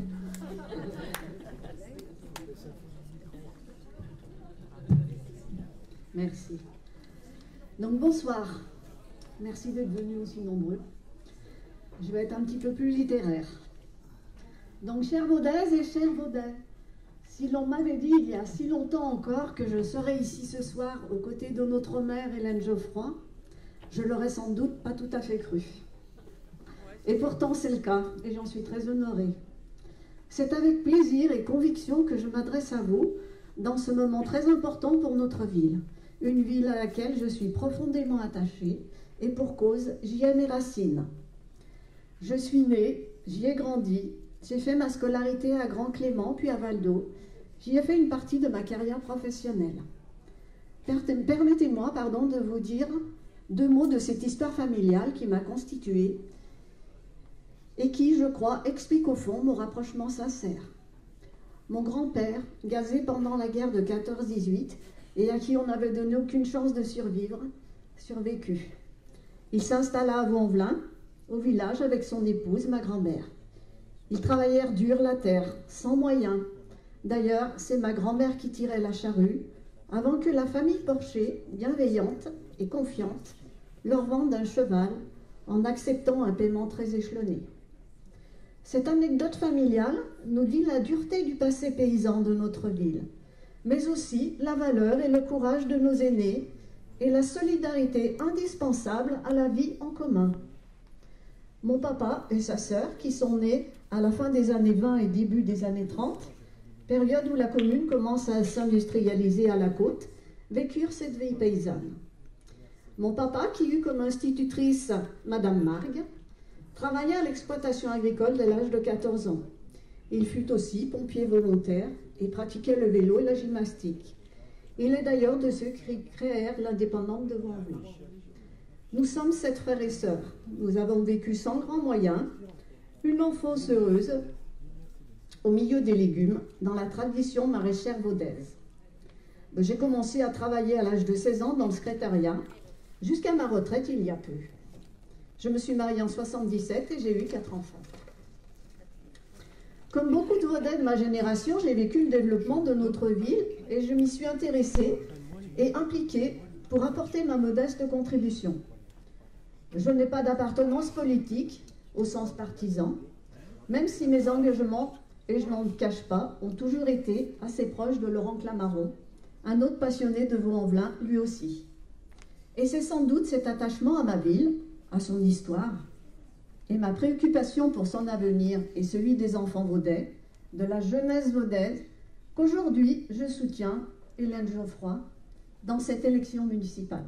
Merci. Donc bonsoir. Merci d'être venus aussi nombreux. Je vais être un petit peu plus littéraire. Donc chères Vaudaises et chers Vaudais, si l'on m'avait dit il y a si longtemps encore que je serais ici ce soir aux côtés de notre mère Hélène Geoffroy, je l'aurais sans doute pas tout à fait cru. Et pourtant c'est le cas, et j'en suis très honorée. C'est avec plaisir et conviction que je m'adresse à vous dans ce moment très important pour notre ville. Une ville à laquelle je suis profondément attachée, et pour cause, j'y ai mes racines. Je suis née, j'y ai grandi, j'ai fait ma scolarité à Grand Clément, puis à Val d'Eau. J'y ai fait une partie de ma carrière professionnelle. Permettez-moi, pardon, de vous dire deux mots de cette histoire familiale qui m'a constituée et qui, je crois, explique au fond mon rapprochement sincère. Mon grand-père, gazé pendant la guerre de quatorze dix-huit et à qui on n'avait donné aucune chance de survivre, survécu. Il s'installa à Vaux-en-Velin, au village, avec son épouse, ma grand-mère. Ils travaillèrent dur la terre, sans moyens. D'ailleurs, c'est ma grand-mère qui tirait la charrue, avant que la famille Porcher, bienveillante et confiante, leur vende un cheval en acceptant un paiement très échelonné. Cette anecdote familiale nous dit la dureté du passé paysan de notre ville, mais aussi la valeur et le courage de nos aînés et la solidarité indispensable à la vie en commun. Mon papa et sa sœur, qui sont nés à la fin des années vingt et début des années trente, période où la commune commence à s'industrialiser à la côte, vécurent cette vie paysanne. Mon papa, qui eut comme institutrice Madame Margue, travailla à l'exploitation agricole dès l'âge de quatorze ans. Il fut aussi pompier volontaire et pratiquait le vélo et la gymnastique. Il est d'ailleurs de ceux qui créèrent l'indépendance de Vaux-en-Velin. Nous sommes sept frères et sœurs. Nous avons vécu sans grands moyens, une enfance heureuse, au milieu des légumes, dans la tradition maraîchère vaudaise. J'ai commencé à travailler à l'âge de seize ans dans le secrétariat, jusqu'à ma retraite il y a peu. Je me suis mariée en soixante-dix-sept et j'ai eu quatre enfants. Comme beaucoup de Vaudais de ma génération, j'ai vécu le développement de notre ville et je m'y suis intéressée et impliquée pour apporter ma modeste contribution. Je n'ai pas d'appartenance politique au sens partisan, même si mes engagements, et je n'en cache pas, ont toujours été assez proches de Laurent Clamaron, un autre passionné de Vaux-en-Velin, lui aussi. Et c'est sans doute cet attachement à ma ville, à son histoire, et ma préoccupation pour son avenir et celui des enfants vaudais, de la jeunesse vaudaise, qu'aujourd'hui je soutiens Hélène Geoffroy dans cette élection municipale.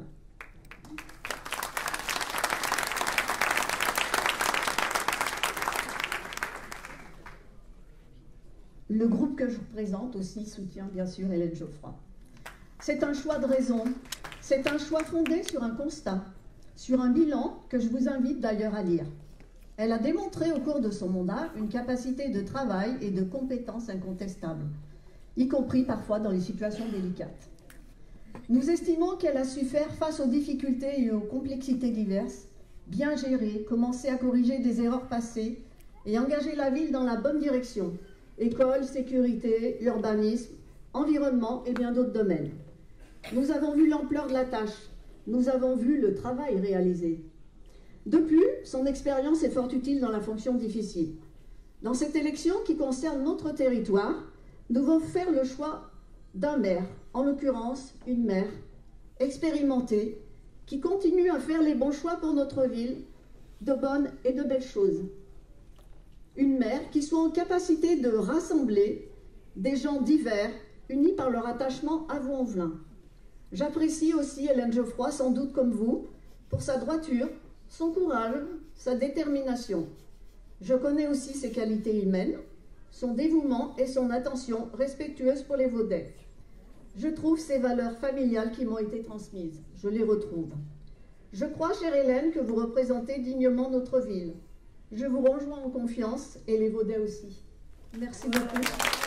Le groupe que je représente aussi soutient bien sûr Hélène Geoffroy. C'est un choix de raison, c'est un choix fondé sur un constat, sur un bilan que je vous invite d'ailleurs à lire. Elle a démontré au cours de son mandat une capacité de travail et de compétences incontestables, y compris parfois dans les situations délicates. Nous estimons qu'elle a su faire face aux difficultés et aux complexités diverses, bien gérer, commencer à corriger des erreurs passées et engager la ville dans la bonne direction, école, sécurité, urbanisme, environnement et bien d'autres domaines. Nous avons vu l'ampleur de la tâche, nous avons vu le travail réalisé. De plus, son expérience est fort utile dans la fonction difficile. Dans cette élection qui concerne notre territoire, nous devons faire le choix d'un maire, en l'occurrence une maire expérimentée, qui continue à faire les bons choix pour notre ville, de bonnes et de belles choses. Une maire qui soit en capacité de rassembler des gens divers, unis par leur attachement à Vaux-en-Velin. J'apprécie aussi Hélène Geoffroy, sans doute comme vous, pour sa droiture, son courage, sa détermination. Je connais aussi ses qualités humaines, son dévouement et son attention respectueuse pour les Vaudais. Je trouve ces valeurs familiales qui m'ont été transmises. Je les retrouve. Je crois, chère Hélène, que vous représentez dignement notre ville. Je vous rejoins en confiance et les Vaudais aussi. Merci beaucoup.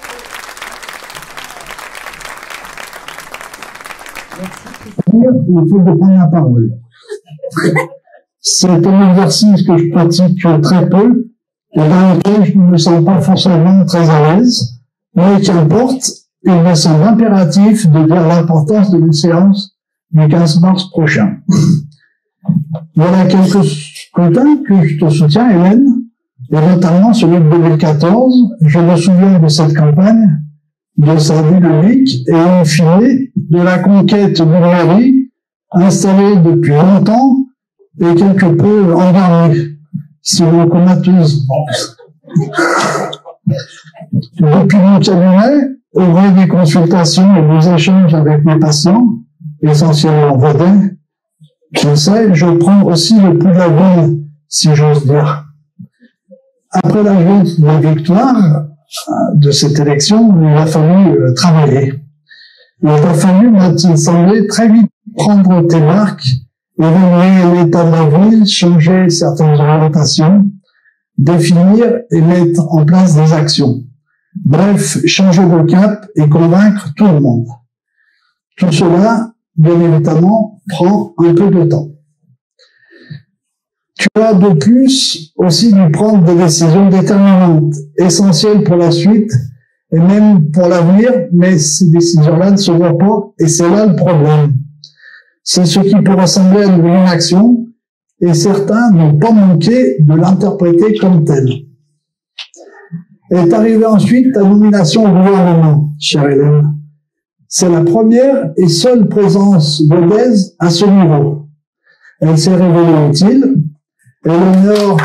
Il faut de prendre la parole. C'est un exercice que je pratique très peu et dans lequel je ne me sens pas forcément très à l'aise, mais qu'importe, il me semble impératif de dire l'importance de l'échéance du quinze mars prochain. Voilà quelques scrutins que je te soutiens, Hélène, et notamment celui de deux mille quatorze. Je me souviens de cette campagne, de sa dynamique et in fine de la conquête d'une mairie installée depuis longtemps et quelque peu endormie, sinon comateuse. Depuis mon cabinet, au gré des consultations et des échanges avec mes patients, essentiellement Vaudais, je sais, je prends aussi le pouls de la ville, si j'ose dire. Après la joute de la victoire de cette élection, il a fallu euh, travailler. Il a fallu, m'a-t-il semblé, très vite prendre tes marques, évaluer l'état de la ville, changer certaines orientations, définir et mettre en place des actions. Bref, changer de cap et convaincre tout le monde. Tout cela, bien évidemment, prend un peu de temps. Tu as de plus aussi dû prendre des décisions déterminantes, essentielles pour la suite et même pour l'avenir, mais ces décisions-là ne se voient pas et c'est là le problème. C'est ce qui peut ressembler à une inaction et certains n'ont pas manqué de l'interpréter comme tel. Est arrivée ensuite ta nomination au gouvernement, chère Hélène. C'est la première et seule présence vaudaise à ce niveau. Elle s'est révélée utile. Elle honore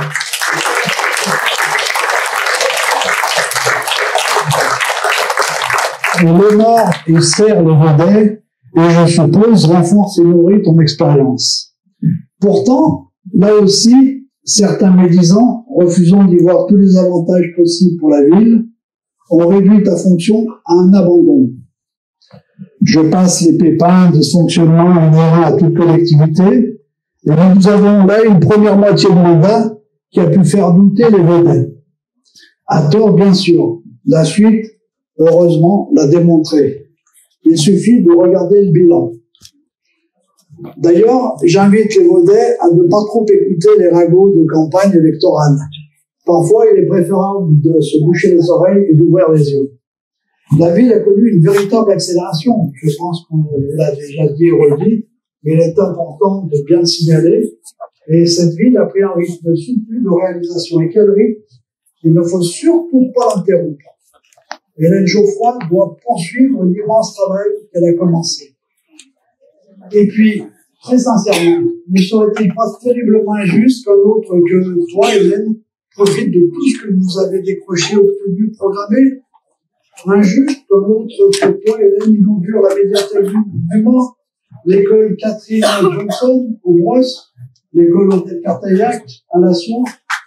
Elle honore et sert le Vaudais et je suppose renforce et nourrit ton expérience. Pourtant, là aussi, certains médisants, refusant d'y voir tous les avantages possibles pour la ville, ont réduit ta fonction à un abandon. Je passe les pépins, dysfonctionnements inhérents à toute collectivité, et nous avons là une première moitié de mandat qui a pu faire douter les Vaudais. À tort, bien sûr. La suite, heureusement, l'a démontré. Il suffit de regarder le bilan. D'ailleurs, j'invite les Vaudais à ne pas trop écouter les ragots de campagne électorale. Parfois, il est préférable de se boucher les oreilles et d'ouvrir les yeux. La ville a connu une véritable accélération. Je pense qu'on l'a déjà dit et redit, mais il est important de bien le signaler. Et cette ville a pris un rythme soutenu de réalisation. Et quel rythme? Il ne faut surtout pas l'interrompre. Hélène Geoffroy doit poursuivre l'immense travail qu'elle a commencé. Et puis, très sincèrement, ne serait-il pas terriblement injuste qu'un autre que toi, Hélène, profite de tout ce que vous avez décroché, obtenu, programmé? Injuste qu'un autre que toi, Hélène, inaugure la médiathèque du Mans, l'école Catherine Johnson au Brosse, l'école Hôtel Cartaillac à la Sion.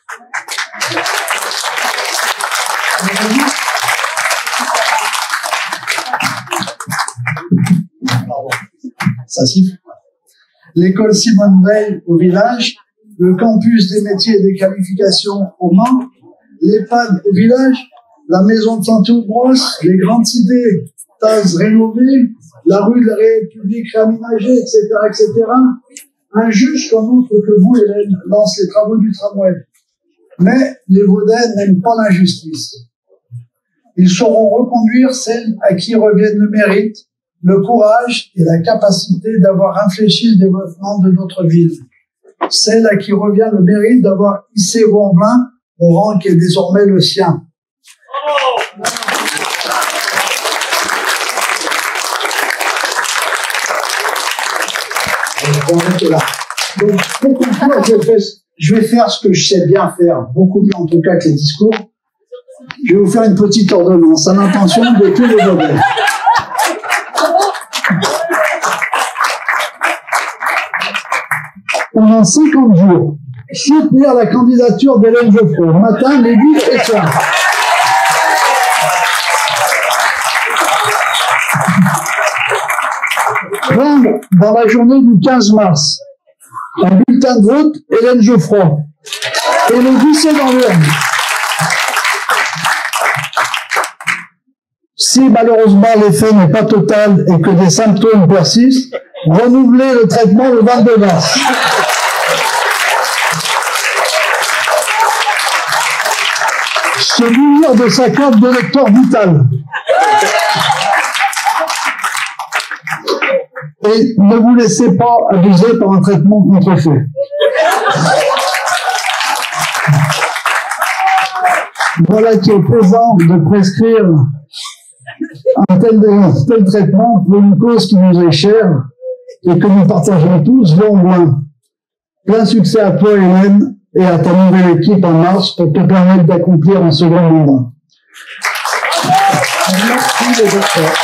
Pardon, ça siffle. L'école Simone Veil au village, le campus des métiers et des qualifications au Mans, l'EHPAD au village, la maison de santé au Brosse, les grandes idées, Taz rénovées, la rue de la République réaménagée, et cetera, et cetera. Injuste qu'un autre que vous, Hélène, lance les travaux du tramway. Mais les Vaudais n'aiment pas l'injustice. Ils sauront reconduire celles à qui reviennent le mérite, le courage et la capacité d'avoir infléchi le développement de notre ville. Celle à qui revient le mérite d'avoir hissé Vaux-en-Velin au rang qui est désormais le sien. On est là. Donc, pour conclure, je vais, je vais faire ce que je sais bien faire, beaucoup mieux en tout cas que les discours. Je vais vous faire une petite ordonnance à l'intention de tous les Vaudais. Pendant cinquante jours, soutenir la candidature d'Hélène Geoffroy, matin, midi et soir. Prendre dans la journée du quinze mars un bulletin de vote Hélène Geoffroy et le glisser dans l'urne. Si malheureusement l'effet n'est pas total et que des symptômes persistent, renouveler le traitement le vingt-deux mars. Se munir de sa carte de lecteur vital. Et ne vous laissez pas abuser par un traitement contrefait. Voilà qui est plaisant de prescrire un tel, tel traitement pour une cause qui nous est chère et que nous partageons tous, Vaux-en-Velin. Plein succès à toi, Hélène, et à ta nouvelle équipe en mars pour te permettre d'accomplir un second mandat. Merci les docteurs.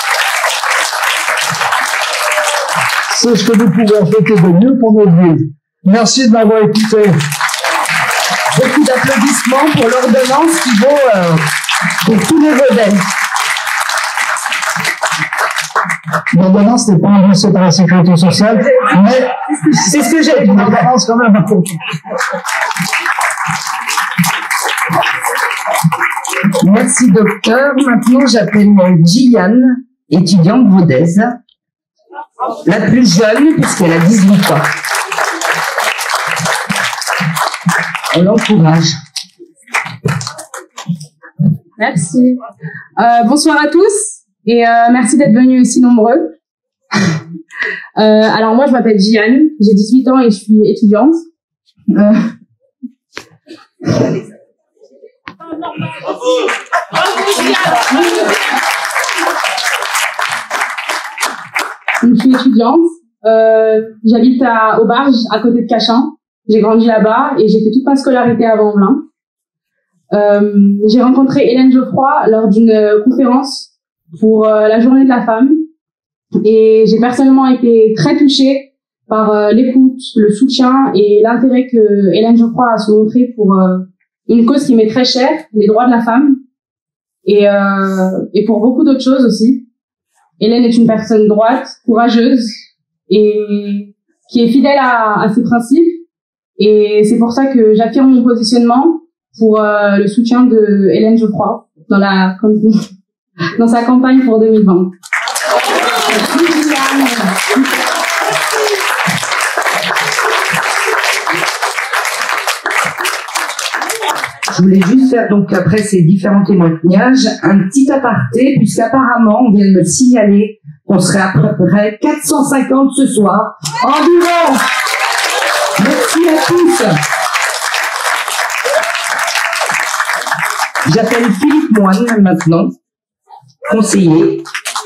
C'est ce que nous pouvons faire de mieux pour notre ville. Merci de m'avoir écouté. Beaucoup d'applaudissements pour l'ordonnance qui vaut euh, pour tous les Vaudais. L'ordonnance n'est pas remboursée par la sécurité sociale, mais C'est ce que j'ai dit. l'ordonnance quand même. Merci docteur. Maintenant j'appelle Gilliane, étudiante vaudaise, la plus jeune puisqu'elle a dix-huit ans. On l'encourage. Merci. Euh, bonsoir à tous et euh, merci d'être venus aussi nombreux. euh, alors moi je m'appelle Gianne, j'ai dix-huit ans et je suis étudiante. Euh... Donc, je suis étudiante, euh, j'habite à Aubarge, à côté de Cachin. J'ai grandi là-bas et j'ai fait toute ma scolarité à Vanvelin. Euh, j'ai rencontré Hélène Geoffroy lors d'une conférence pour euh, la journée de la femme et j'ai personnellement été très touchée par euh, l'écoute, le soutien et l'intérêt que Hélène Geoffroy a se montré pour euh, une cause qui m'est très chère, les droits de la femme et, euh, et pour beaucoup d'autres choses aussi. Hélène est une personne droite, courageuse et qui est fidèle à, à ses principes et c'est pour ça que j'affirme mon positionnement pour euh, le soutien de Hélène Geoffroy dans, la, dans sa campagne pour deux mille vingt. Je voulais juste faire, donc, après ces différents témoignages, un petit aparté, puisqu'apparemment, on vient de me signaler qu'on serait à peu près quatre cent cinquante ce soir. Environ! Merci à tous! J'appelle Philippe Moine maintenant, conseiller.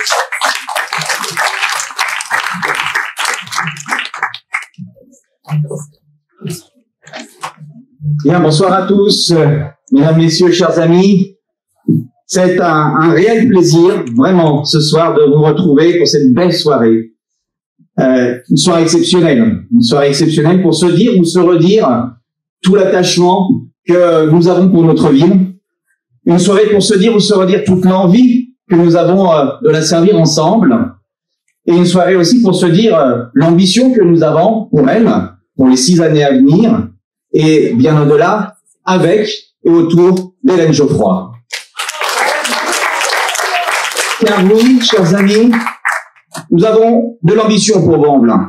Bien, bonsoir à tous, mesdames, messieurs, chers amis. C'est un, un réel plaisir, vraiment, ce soir, de vous retrouver pour cette belle soirée. Euh, une soirée exceptionnelle, une soirée exceptionnelle pour se dire ou se redire tout l'attachement que nous avons pour notre ville. Une soirée pour se dire ou se redire toute l'envie que nous avons euh, de la servir ensemble. Et une soirée aussi pour se dire euh, l'ambition que nous avons pour elle, pour les six années à venir, et bien au-delà, avec et autour d'Hélène Geoffroy. Car oui, chers amis, nous avons de l'ambition pour Vanvelin.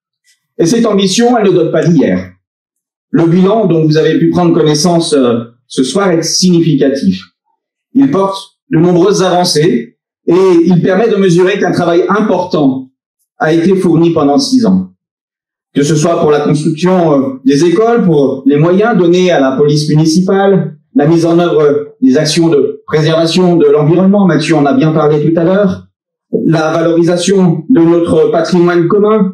Et cette ambition, elle ne date pas d'hier. Le bilan dont vous avez pu prendre connaissance euh, ce soir est significatif. Il porte de nombreuses avancées et il permet de mesurer qu'un travail important a été fourni pendant six ans. Que ce soit pour la construction euh, des écoles, pour les moyens donnés à la police municipale, la mise en œuvre des actions de préservation de l'environnement, Mathieu en a bien parlé tout à l'heure, la valorisation de notre patrimoine commun,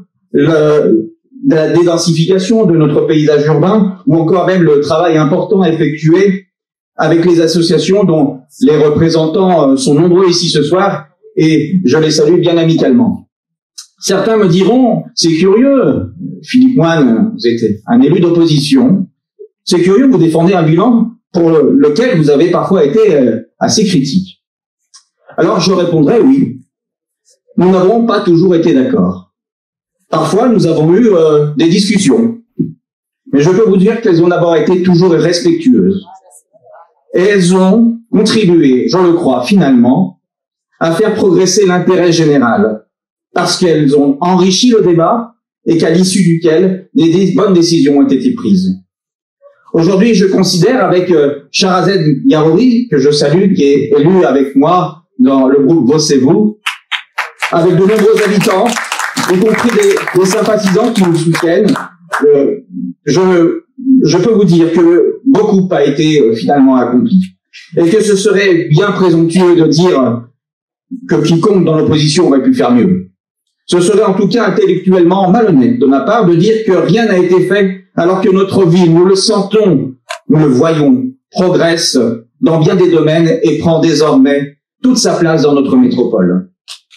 le, de la dédensification de notre paysage urbain, ou encore même le travail important effectué avec les associations dont les représentants sont nombreux ici ce soir, et je les salue bien amicalement. Certains me diront, c'est curieux, Philippe Moine, vous êtes un élu d'opposition, c'est curieux, vous défendez un bilan pour lequel vous avez parfois été assez critique. Alors je répondrai oui. Nous n'avons pas toujours été d'accord. Parfois, nous avons eu euh, des discussions. Mais je peux vous dire qu'elles ont d'abord été toujours respectueuses. Et elles ont contribué, je le crois, finalement, à faire progresser l'intérêt général. Parce qu'elles ont enrichi le débat et qu'à l'issue duquel des bonnes décisions ont été prises. Aujourd'hui, je considère avec euh, Charazed Yarouri, que je salue, qui est élu avec moi dans le groupe Vos et Vous, avec de nombreux habitants, y compris des, des sympathisants qui nous soutiennent. Euh, je, je peux vous dire que beaucoup a été euh, finalement accompli. Et que ce serait bien présomptueux de dire que quiconque dans l'opposition aurait pu faire mieux. Ce serait en tout cas intellectuellement malhonnête de ma part de dire que rien n'a été fait alors que notre ville, nous le sentons, nous le voyons, progresse dans bien des domaines et prend désormais toute sa place dans notre métropole.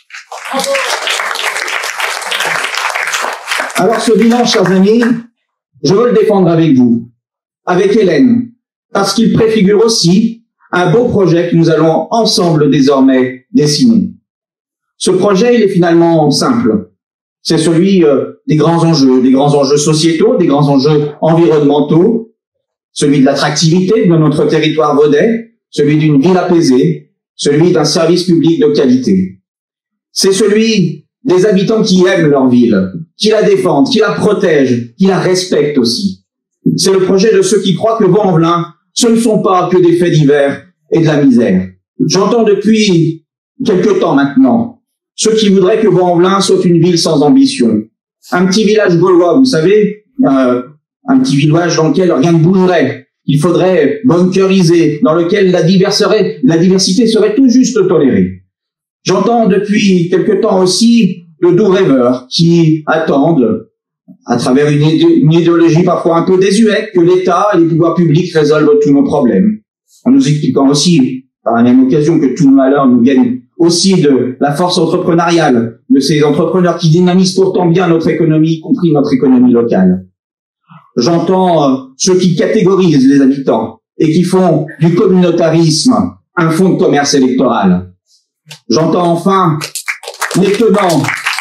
Alors ce bilan, chers amis, je veux le défendre avec vous, avec Hélène, parce qu'il préfigure aussi un beau projet que nous allons ensemble désormais dessiner. Ce projet, il est finalement simple. C'est celui euh, des grands enjeux, des grands enjeux sociétaux, des grands enjeux environnementaux, celui de l'attractivité de notre territoire vaudais, celui d'une ville apaisée, celui d'un service public de qualité. C'est celui des habitants qui aiment leur ville, qui la défendent, qui la protègent, qui la respectent aussi. C'est le projet de ceux qui croient que Vaux-en-Velin, ce ne sont pas que des faits divers et de la misère. J'entends depuis quelque temps maintenant ceux qui voudraient que Vaux-en-Velin soit une ville sans ambition. Un petit village gaulois, vous savez, euh, un petit village dans lequel rien ne bougerait. Il faudrait bunkeriser, dans lequel la diversité, la diversité serait tout juste tolérée. J'entends depuis quelque temps aussi de doux rêveurs qui attendent, à travers une, une idéologie parfois un peu désuète, que l'État et les pouvoirs publics résolvent tous nos problèmes. En nous expliquant aussi, par la même occasion, que tous nos malheurs nous viennent aussi de la force entrepreneuriale, de ces entrepreneurs qui dynamisent pourtant bien notre économie, y compris notre économie locale. J'entends euh, ceux qui catégorisent les habitants et qui font du communautarisme un fonds de commerce électoral. J'entends enfin les tenants,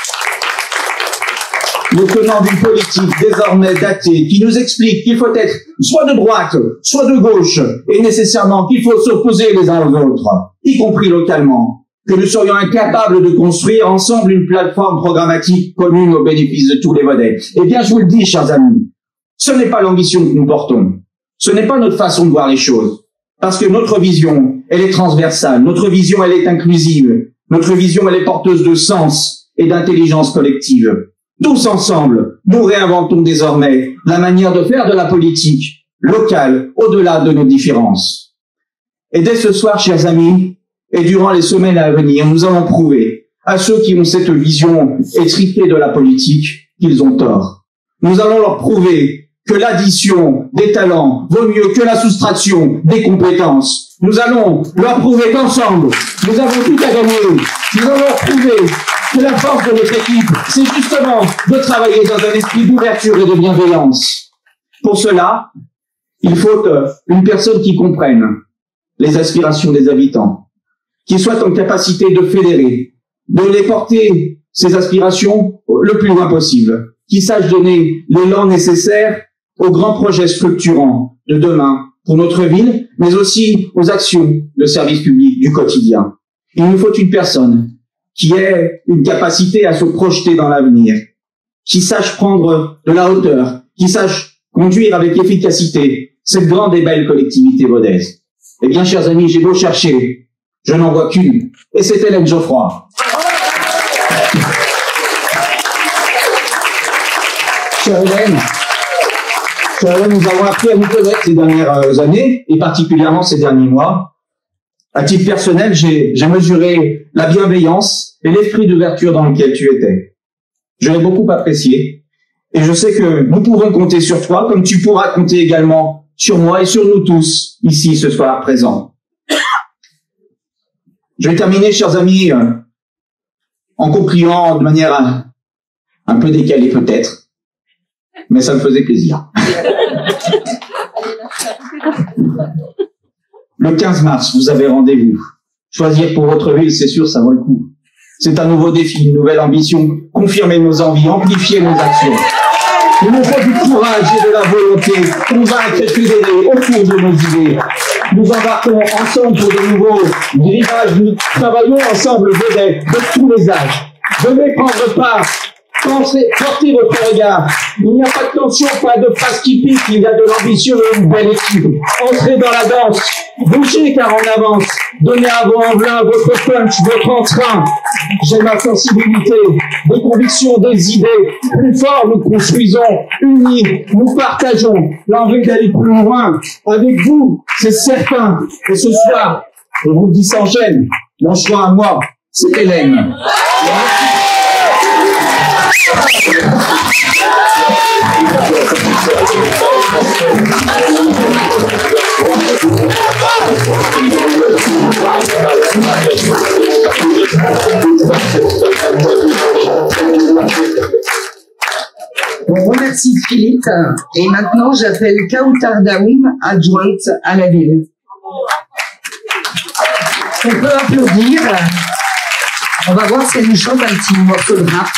les tenants d'une politique désormais datée qui nous explique qu'il faut être soit de droite, soit de gauche, et nécessairement qu'il faut s'opposer les uns aux autres, y compris localement, que nous serions incapables de construire ensemble une plateforme programmatique commune au bénéfice de tous les Vaudais. Eh bien, je vous le dis, chers amis, ce n'est pas l'ambition que nous portons. Ce n'est pas notre façon de voir les choses. Parce que notre vision, elle est transversale. Notre vision, elle est inclusive. Notre vision, elle est porteuse de sens et d'intelligence collective. Tous ensemble, nous réinventons désormais la manière de faire de la politique locale au-delà de nos différences. Et dès ce soir, chers amis, et durant les semaines à venir, nous allons prouver à ceux qui ont cette vision étriquée de la politique qu'ils ont tort. Nous allons leur prouver que l'addition des talents vaut mieux que la soustraction des compétences. Nous allons leur prouver qu'ensemble, nous avons tout à gagner. Nous allons leur prouver que la force de notre équipe, c'est justement de travailler dans un esprit d'ouverture et de bienveillance. Pour cela, il faut une personne qui comprenne les aspirations des habitants, qui soit en capacité de fédérer, de les porter, ces aspirations, le plus loin possible, qui sache donner l'élan nécessaire aux grands projets structurants de demain pour notre ville, mais aussi aux actions de service public du quotidien. Il nous faut une personne qui ait une capacité à se projeter dans l'avenir, qui sache prendre de la hauteur, qui sache conduire avec efficacité cette grande et belle collectivité vaudaise. Eh bien, chers amis, j'ai beau chercher, je n'en vois qu'une, et c'est Hélène Geoffroy. Chère Hélène, chère Hélène, nous avons appris à vous connaître ces dernières années, et particulièrement ces derniers mois. À titre personnel, j'ai mesuré la bienveillance et l'esprit d'ouverture dans lequel tu étais. Je l'ai beaucoup apprécié, et je sais que nous pouvons compter sur toi, comme tu pourras compter également sur moi et sur nous tous, ici, ce soir présents. Je vais terminer, chers amis, en concluant de manière un, un peu décalée peut-être, mais ça me faisait plaisir. Le quinze mars, vous avez rendez-vous. Choisir pour votre ville, c'est sûr, ça vaut le coup. C'est un nouveau défi, une nouvelle ambition. Confirmer nos envies, amplifier nos actions. Il nous faut du courage et de la volonté, convaincre et fédérer autour de nos idées. Nous embarquons ensemble pour de nouveaux grillages. Nous travaillons ensemble, Vaudais, de tous les âges. Venez prendre part. Pensez, portez votre regard. Il n'y a pas de tension, pas de face qui pique, il y a de l'ambition et une belle équipe. Entrez dans la danse, bougez car on avance. Donnez à Vaux-en-Velin votre punch, votre entrain. J'ai ma sensibilité, des convictions, des idées. Plus fort, nous construisons, unis, nous partageons l'envie d'aller plus loin. Avec vous, c'est certain. Et ce soir, je vous le dis sans gêne, mon choix à moi, c'est Hélène. On remercie Philippe et maintenant j'appelle Kautar Daoum, adjointe à la ville. On peut applaudir. On va voir si elle nous chante un petit morceau de rap.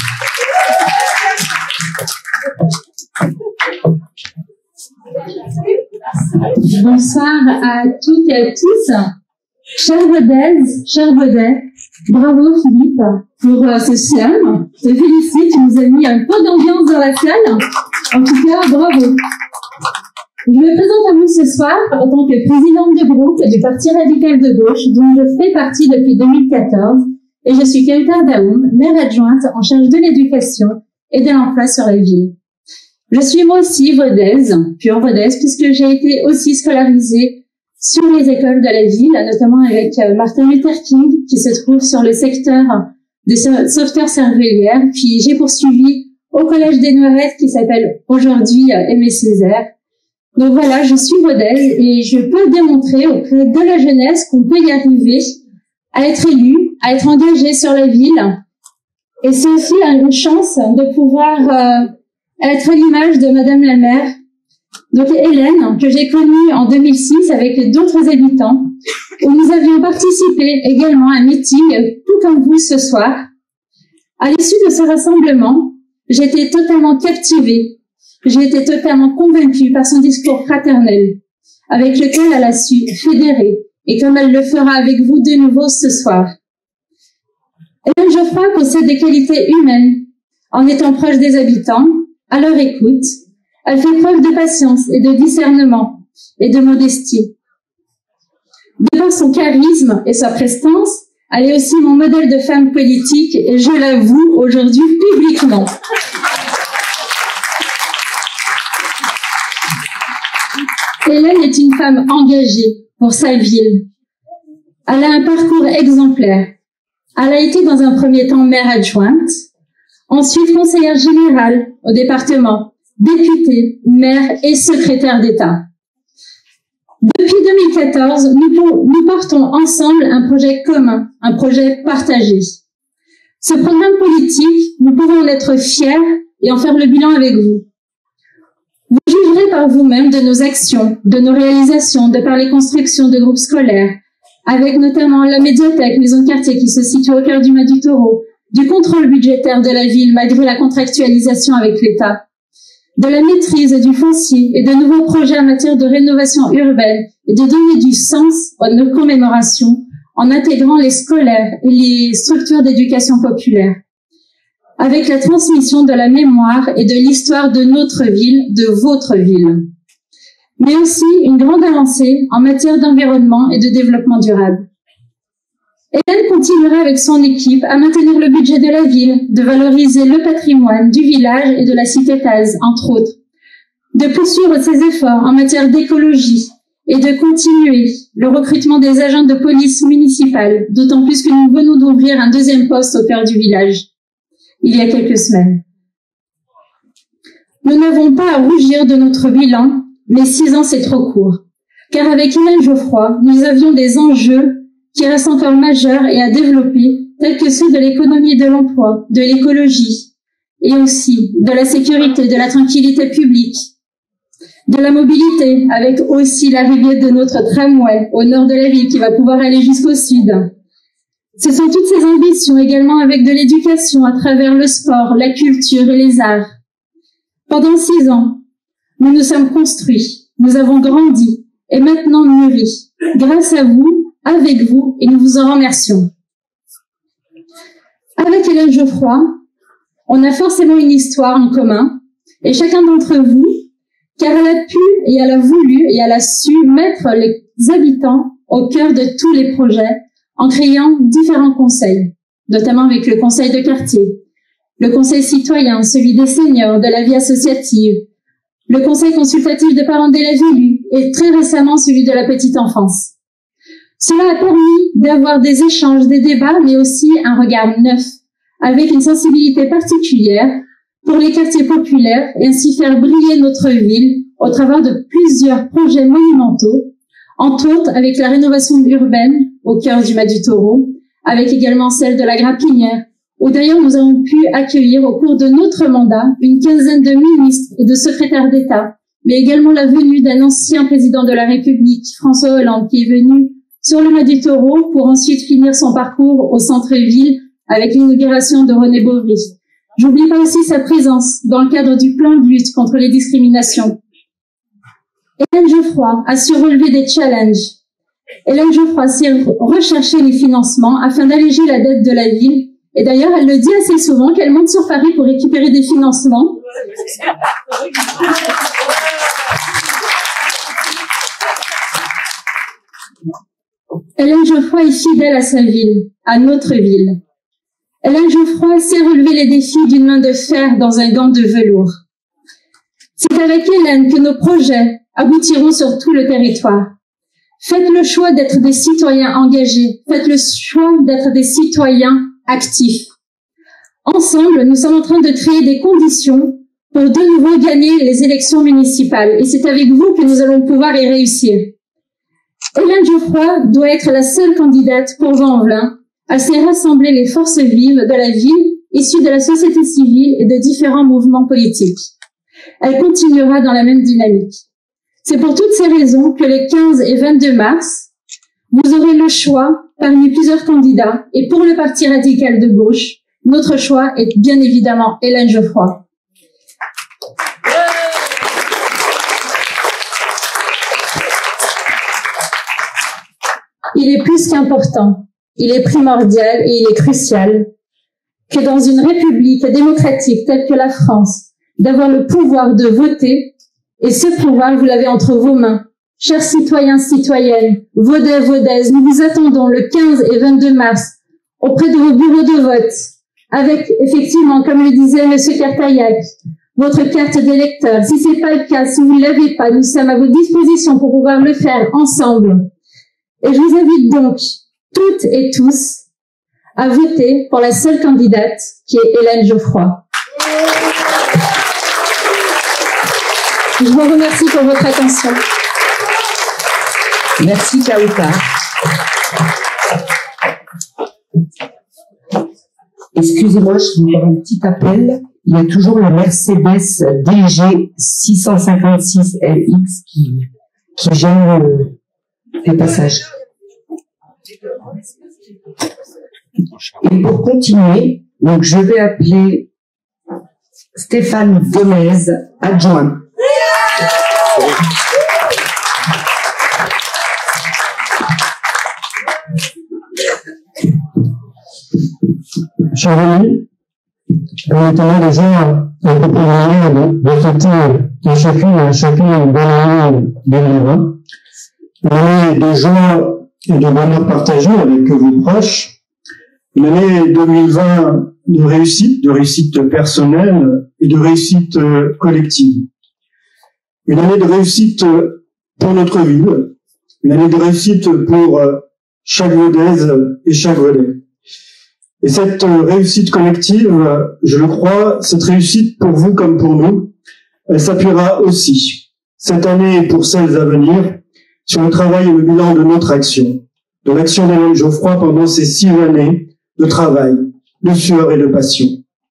Bonsoir à toutes et à tous. Cher Vaudez, cher Vaudet, bravo Philippe pour euh, ce slam. Je te félicite, tu nous as mis un peu d'ambiance dans la salle. En tout cas, bravo. Je me présente à vous ce soir en tant que présidente de groupe du Parti radical de gauche, dont je fais partie depuis deux mille quatorze, et je suis Kautar Daoum, maire adjointe en charge de l'éducation et de l'emploi sur la ville. Je suis moi aussi vaudaise, pure vaudaise, puisque j'ai été aussi scolarisée sur les écoles de la ville, notamment avec Martin Luther King, qui se trouve sur le secteur de Sauveterre-Cervellière, puis j'ai poursuivi au collège des Noirettes, qui s'appelle aujourd'hui Aimé Césaire. Donc voilà, je suis vaudaise et je peux démontrer auprès de la jeunesse qu'on peut y arriver à être élu, à être engagé sur la ville. Et c'est aussi une chance de pouvoir euh, être à l'image de Madame la maire, donc Hélène, que j'ai connue en deux mille six avec d'autres habitants, où nous avions participé également à un meeting, tout comme vous ce soir. À l'issue de ce rassemblement, j'étais totalement captivée. J'ai été totalement convaincue par son discours fraternel, avec lequel elle a su fédérer, et comme elle le fera avec vous de nouveau ce soir. Hélène Geoffroy possède des qualités humaines, en étant proche des habitants, à leur écoute. Elle fait preuve de patience et de discernement, et de modestie. De par son charisme et sa prestance, elle est aussi mon modèle de femme politique, et je l'avoue aujourd'hui publiquement. Hélène est une femme engagée pour sa ville. Elle a un parcours exemplaire. Elle a été dans un premier temps maire adjointe, ensuite conseillère générale au département, députée, maire et secrétaire d'État. Depuis deux mille quatorze, nous, nous portons ensemble un projet commun, un projet partagé. Ce programme politique, nous pouvons en être fiers et en faire le bilan avec vous. Vous jugerez par vous-même de nos actions, de nos réalisations, de par les constructions de groupes scolaires, avec notamment la médiathèque Maison de Quartier qui se situe au cœur du Mas du Taureau, du contrôle budgétaire de la ville malgré la contractualisation avec l'État, de la maîtrise du foncier et de nouveaux projets en matière de rénovation urbaine et de donner du sens à nos commémorations en intégrant les scolaires et les structures d'éducation populaire, avec la transmission de la mémoire et de l'histoire de notre ville, de votre ville, mais aussi une grande avancée en matière d'environnement et de développement durable. Hélène continuera avec son équipe à maintenir le budget de la ville, de valoriser le patrimoine du village et de la cité Taz, entre autres, de poursuivre ses efforts en matière d'écologie et de continuer le recrutement des agents de police municipale, d'autant plus que nous venons d'ouvrir un deuxième poste au cœur du village il y a quelques semaines. Nous n'avons pas à rougir de notre bilan, mais six ans c'est trop court. Car avec Hélène Geoffroy, nous avions des enjeux qui restent encore majeurs et à développer, tels que ceux de l'économie et de l'emploi, de l'écologie, et aussi de la sécurité, de la tranquillité publique, de la mobilité, avec aussi l'arrivée de notre tramway au nord de la ville qui va pouvoir aller jusqu'au sud. Ce sont toutes ces ambitions également avec de l'éducation à travers le sport, la culture et les arts. Pendant six ans, nous nous sommes construits, nous avons grandi et maintenant mûri, grâce à vous, avec vous, et nous vous en remercions. Avec Hélène Geoffroy, on a forcément une histoire en commun, et chacun d'entre vous, car elle a pu et elle a voulu et elle a su mettre les habitants au cœur de tous les projets, en créant différents conseils, notamment avec le conseil de quartier, le conseil citoyen, celui des seniors, de la vie associative, le conseil consultatif des parents d'élèves élus et très récemment celui de la petite enfance. Cela a permis d'avoir des échanges, des débats, mais aussi un regard neuf, avec une sensibilité particulière pour les quartiers populaires et ainsi faire briller notre ville au travers de plusieurs projets monumentaux, entre autres avec la rénovation urbaine au cœur du Mas du Taureau, avec également celle de la Grapinière, où d'ailleurs nous avons pu accueillir au cours de notre mandat une quinzaine de ministres et de secrétaires d'État, mais également la venue d'un ancien président de la République, François Hollande, qui est venu sur le Mas du Taureau pour ensuite finir son parcours au centre-ville avec l'inauguration de René Beauvry. J'oublie pas aussi sa présence dans le cadre du plan de lutte contre les discriminations. Hélène Geoffroy a su relever des challenges. Hélène Geoffroy sait rechercher les financements afin d'alléger la dette de la ville. Et d'ailleurs, elle le dit assez souvent qu'elle monte sur Paris pour récupérer des financements. Hélène Geoffroy est fidèle à sa ville, à notre ville. Hélène Geoffroy sait relever les défis d'une main de fer dans un gant de velours. C'est avec Hélène que nos projets aboutiront sur tout le territoire. Faites le choix d'être des citoyens engagés. Faites le choix d'être des citoyens actifs. Ensemble, nous sommes en train de créer des conditions pour de nouveau gagner les élections municipales. Et c'est avec vous que nous allons pouvoir y réussir. Hélène Geoffroy doit être la seule candidate pour Jean-Avelin à se rassembler les forces vives de la ville, issues de la société civile et de différents mouvements politiques. Elle continuera dans la même dynamique. C'est pour toutes ces raisons que les quinze et vingt-deux mars, vous aurez le choix parmi plusieurs candidats. Et pour le Parti radical de gauche, notre choix est bien évidemment Hélène Geoffroy. Il est plus qu'important, il est primordial et il est crucial que dans une république démocratique telle que la France, d'avoir le pouvoir de voter, et ce pouvoir, vous l'avez entre vos mains. Chers citoyens, citoyennes, Vaudais, Vaudaises, nous vous attendons le quinze et vingt-deux mars auprès de vos bureaux de vote, avec effectivement, comme le disait M. Cartaillac, votre carte d'électeur. Si ce n'est pas le cas, si vous ne l'avez pas, nous sommes à votre disposition pour pouvoir le faire ensemble. Et je vous invite donc, toutes et tous, à voter pour la seule candidate qui est Hélène Geoffroy. Je vous remercie pour votre attention. Merci, Kauta. Excusez-moi, je vous fais un petit appel. Il y a toujours le Mercedes D G six cent cinquante-six L X qui, qui gêne le, les passages. Et pour continuer, donc je vais appeler Stéphane Gomez, adjoint. Chers amis, permettez-moi déjà un peu préliminaire de fêter à chacune et à chacun une bonne année deux mille vingt. Une année de joie et de bonheur partagé avec vos proches. Une année deux mille vingt de réussite, de réussite personnelle et de réussite collective. Une année de réussite pour notre ville. Une année de réussite pour chaque Vaudaise et chaque Vaudais. Et cette réussite collective, je le crois, cette réussite pour vous comme pour nous, elle s'appuiera aussi, cette année et pour celles à venir, sur le travail et le bilan de notre action, de l'action d'Hélène Geoffroy pendant ces six années de travail, de sueur et de passion.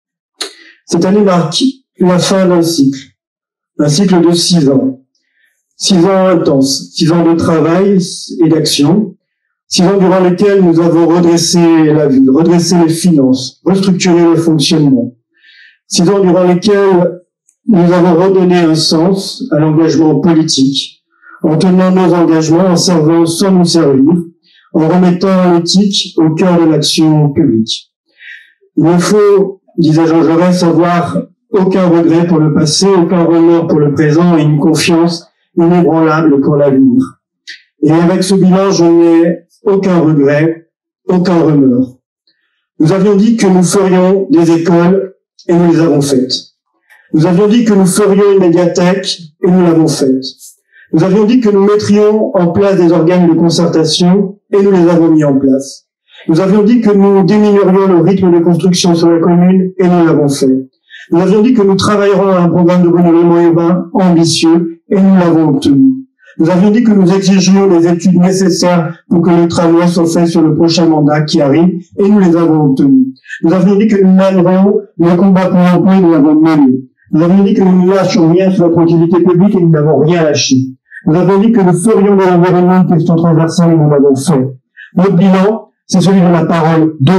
Cette année marque la fin d'un cycle, un cycle de six ans, six ans intenses, six ans de travail et d'action, six ans durant lesquels nous avons redressé la ville, redressé les finances, restructuré le fonctionnement. Six ans durant lesquels nous avons redonné un sens à l'engagement politique, en tenant nos engagements, en servant sans nous servir, en remettant l'éthique au cœur de l'action publique. Il ne faut, disait Jean Jaurès, avoir aucun regret pour le passé, aucun remords pour le présent et une confiance inébranlable pour l'avenir. Et avec ce bilan, je n'ai aucun regret, aucun remords. Nous avions dit que nous ferions des écoles et nous les avons faites. Nous avions dit que nous ferions une médiathèque et nous l'avons faite. Nous avions dit que nous mettrions en place des organes de concertation et nous les avons mis en place. Nous avions dit que nous diminuerions le rythme de construction sur la commune et nous l'avons fait. Nous avions dit que nous travaillerons à un programme de renouvellement urbain ambitieux et nous l'avons obtenu. Nous avions dit que nous exigions les études nécessaires pour que les travaux soient faits sur le prochain mandat qui arrive et nous les avons obtenus. Nous avions dit que nous mènerons le combat pour l'emploi et nous l'avons mené. Nous avions dit que nous ne lâchions rien sur la tranquillité publique et nous n'avons rien lâché. Nous avons dit que nous ferions de l'environnement une question transversale et nous l'avons fait. Notre bilan, c'est celui de la parole donnée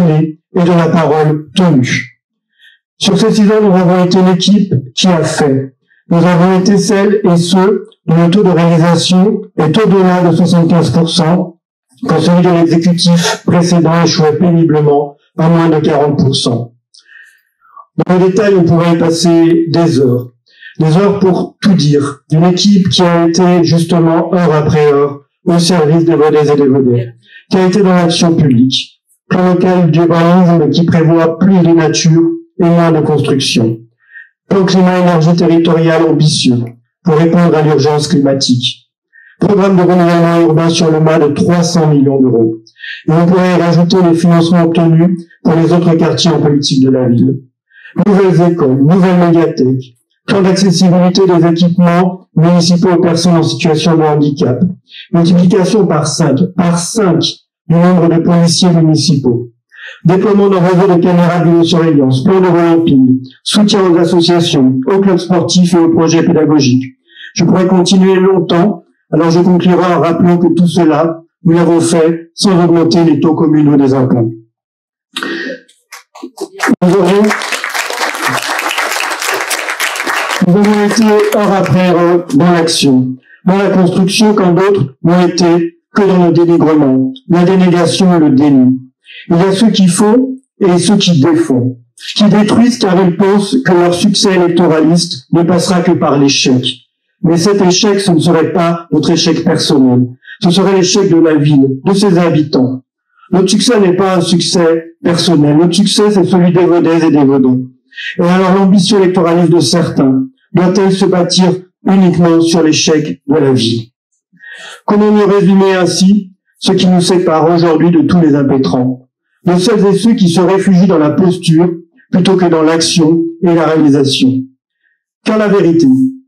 et de la parole tenue. Sur ces six ans, nous avons été l'équipe qui a fait. Nous avons été celles et ceux dont le taux de réalisation est au-delà de soixante-quinze pour cent, quand celui de l'exécutif précédent échouait péniblement à moins de quarante pour cent. Dans le détail, on pourrait y passer des heures. Des heures pour tout dire. D'une équipe qui a été justement heure après heure au service des Vaudaises et des Vaudais, qui a été dans l'action publique. Plan local d'urbanisme qui prévoit plus de nature et moins de construction. Plan climat-énergie territorial ambitieux pour répondre à l'urgence climatique. Programme de renouvellement urbain sur le mât de trois cents millions d'euros. Et on pourrait y rajouter les financements obtenus pour les autres quartiers en politique de la ville. Nouvelles écoles, nouvelles médiathèques, plan d'accessibilité des équipements municipaux aux personnes en situation de handicap, multiplication par cinq, par cinq du nombre de policiers municipaux, déploiement d'un réseau de caméras de vidéosurveillance, plan de relamping, soutien aux associations, aux clubs sportifs et aux projets pédagogiques. Je pourrais continuer longtemps, alors je conclurai en rappelant que tout cela, nous l'avons fait sans augmenter les taux communaux des impôts. Nous aurons Nous avons été heure après heure dans l'action, dans la construction quand d'autres n'ont été que dans le dénigrement, la dénégation et le déni. Il y a ceux qui font et ceux qui défont, qui détruisent car ils pensent que leur succès électoraliste ne passera que par l'échec. Mais cet échec, ce ne serait pas notre échec personnel, ce serait l'échec de la ville, de ses habitants. Notre succès n'est pas un succès personnel, notre succès c'est celui des Vaudaises et des Vaudais. Et alors l'ambition électoraliste de certains doit-elle se bâtir uniquement sur l'échec de la ville? Comment mieux résumer ainsi ce qui nous sépare aujourd'hui de tous les impétrants, de celles et ceux qui se réfugient dans la posture plutôt que dans l'action et la réalisation? Car la vérité,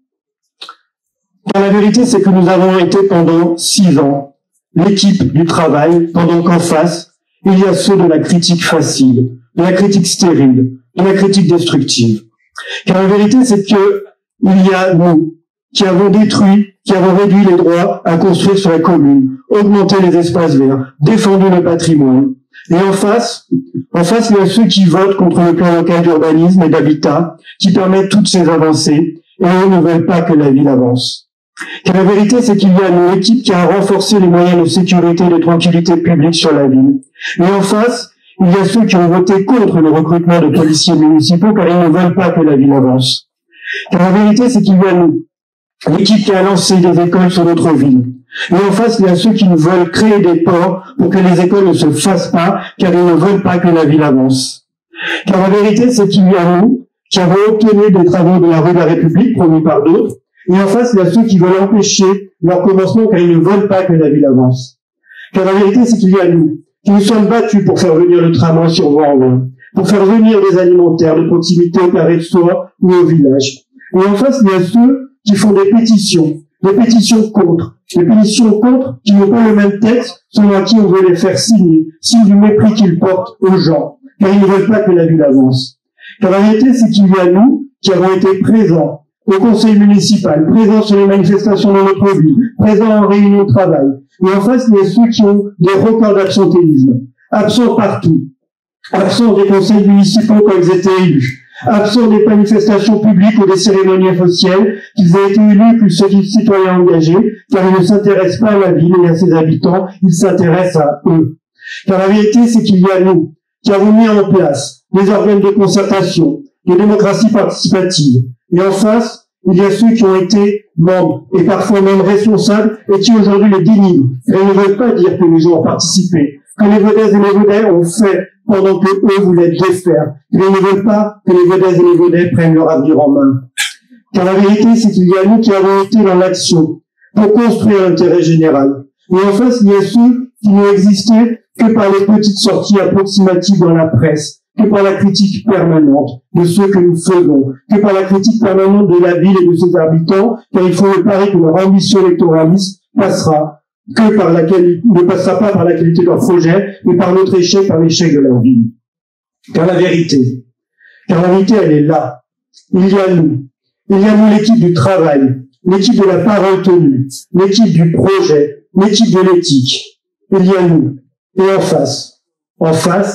car la vérité c'est que nous avons été pendant six ans l'équipe du travail, pendant qu'en face, il y a ceux de la critique facile, de la critique stérile, de la critique destructive. Car la vérité, c'est que il y a nous, qui avons détruit, qui avons réduit les droits à construire sur la commune, augmenté les espaces verts, défendu le patrimoine. Et en face, en face, il y a ceux qui votent contre le plan local d'urbanisme et d'habitat, qui permettent toutes ces avancées, et eux ne veulent pas que la ville avance. Car la vérité, c'est qu'il y a une équipe qui a renforcé les moyens de sécurité et de tranquillité publique sur la ville. Et en face, il y a ceux qui ont voté contre le recrutement de policiers municipaux car ils ne veulent pas que la ville avance. Car la vérité, c'est qu'il y a nous, l'équipe qui a lancé des écoles sur notre ville. Et en face, il y a ceux qui veulent créer des ports pour que les écoles ne se fassent pas car ils ne veulent pas que la ville avance. Car la vérité, c'est qu'il y a nous, qui avons obtenu des travaux de la rue de la République promis par d'autres. Et en face, il y a ceux qui veulent empêcher leur commencement car ils ne veulent pas que la ville avance. Car la vérité, c'est qu'il y a nous, qui nous sommes battus pour faire venir le tramway sur Vaux-en-Velin, pour faire venir des alimentaires de proximité au carré de soie ou au village. Et en face, il y a ceux qui font des pétitions, des pétitions contre, des pétitions contre qui n'ont pas le même texte, selon à qui on veut les faire signer, signe du mépris qu'ils portent aux gens, car ils ne veulent pas que la ville avance. Car la vérité, c'est qu'il y a nous qui avons été présents au conseil municipal, présents sur les manifestations dans notre ville, présents en réunion de travail. Et en face, il y a ceux qui ont des records d'absentéisme, absents partout, absents des conseils municipaux quand ils étaient élus, absents des manifestations publiques ou des cérémonies officielles, qu'ils aient été élus plus ceux des citoyens engagés, car ils ne s'intéressent pas à la ville et à ses habitants, ils s'intéressent à eux. Car la vérité, c'est qu'il y a nous, qui avons mis en place des organes de concertation, de démocratie participative. Et en face, il y a ceux qui ont été membres et parfois même responsables et qui aujourd'hui les dénigrent. Et ils ne veulent pas dire que les gens ont participé, que les Vaudaises et les Vaudais ont fait pendant que eux voulaient défaire. Ils ne veulent pas que les Vaudaises et les Vaudais prennent leur avenir en main. Car la vérité, c'est qu'il y a nous qui avons été dans l'action pour construire l'intérêt général. Et en face, il y a ceux qui n'ont existé que par les petites sorties approximatives dans la presse, que par la critique permanente de ce que nous faisons, que par la critique permanente de la ville et de ses habitants, car il faut le parier que leur ambition électoraliste passera que par la qualité, ne passera pas par la qualité de leur projet, mais par notre échec, par l'échec de leur ville. Car la vérité, car la vérité, elle est là. Il y a nous. Il y a nous l'équipe du travail, l'équipe de la parole tenue, l'équipe du projet, l'équipe de l'éthique. Il y a nous. Et en face, en face,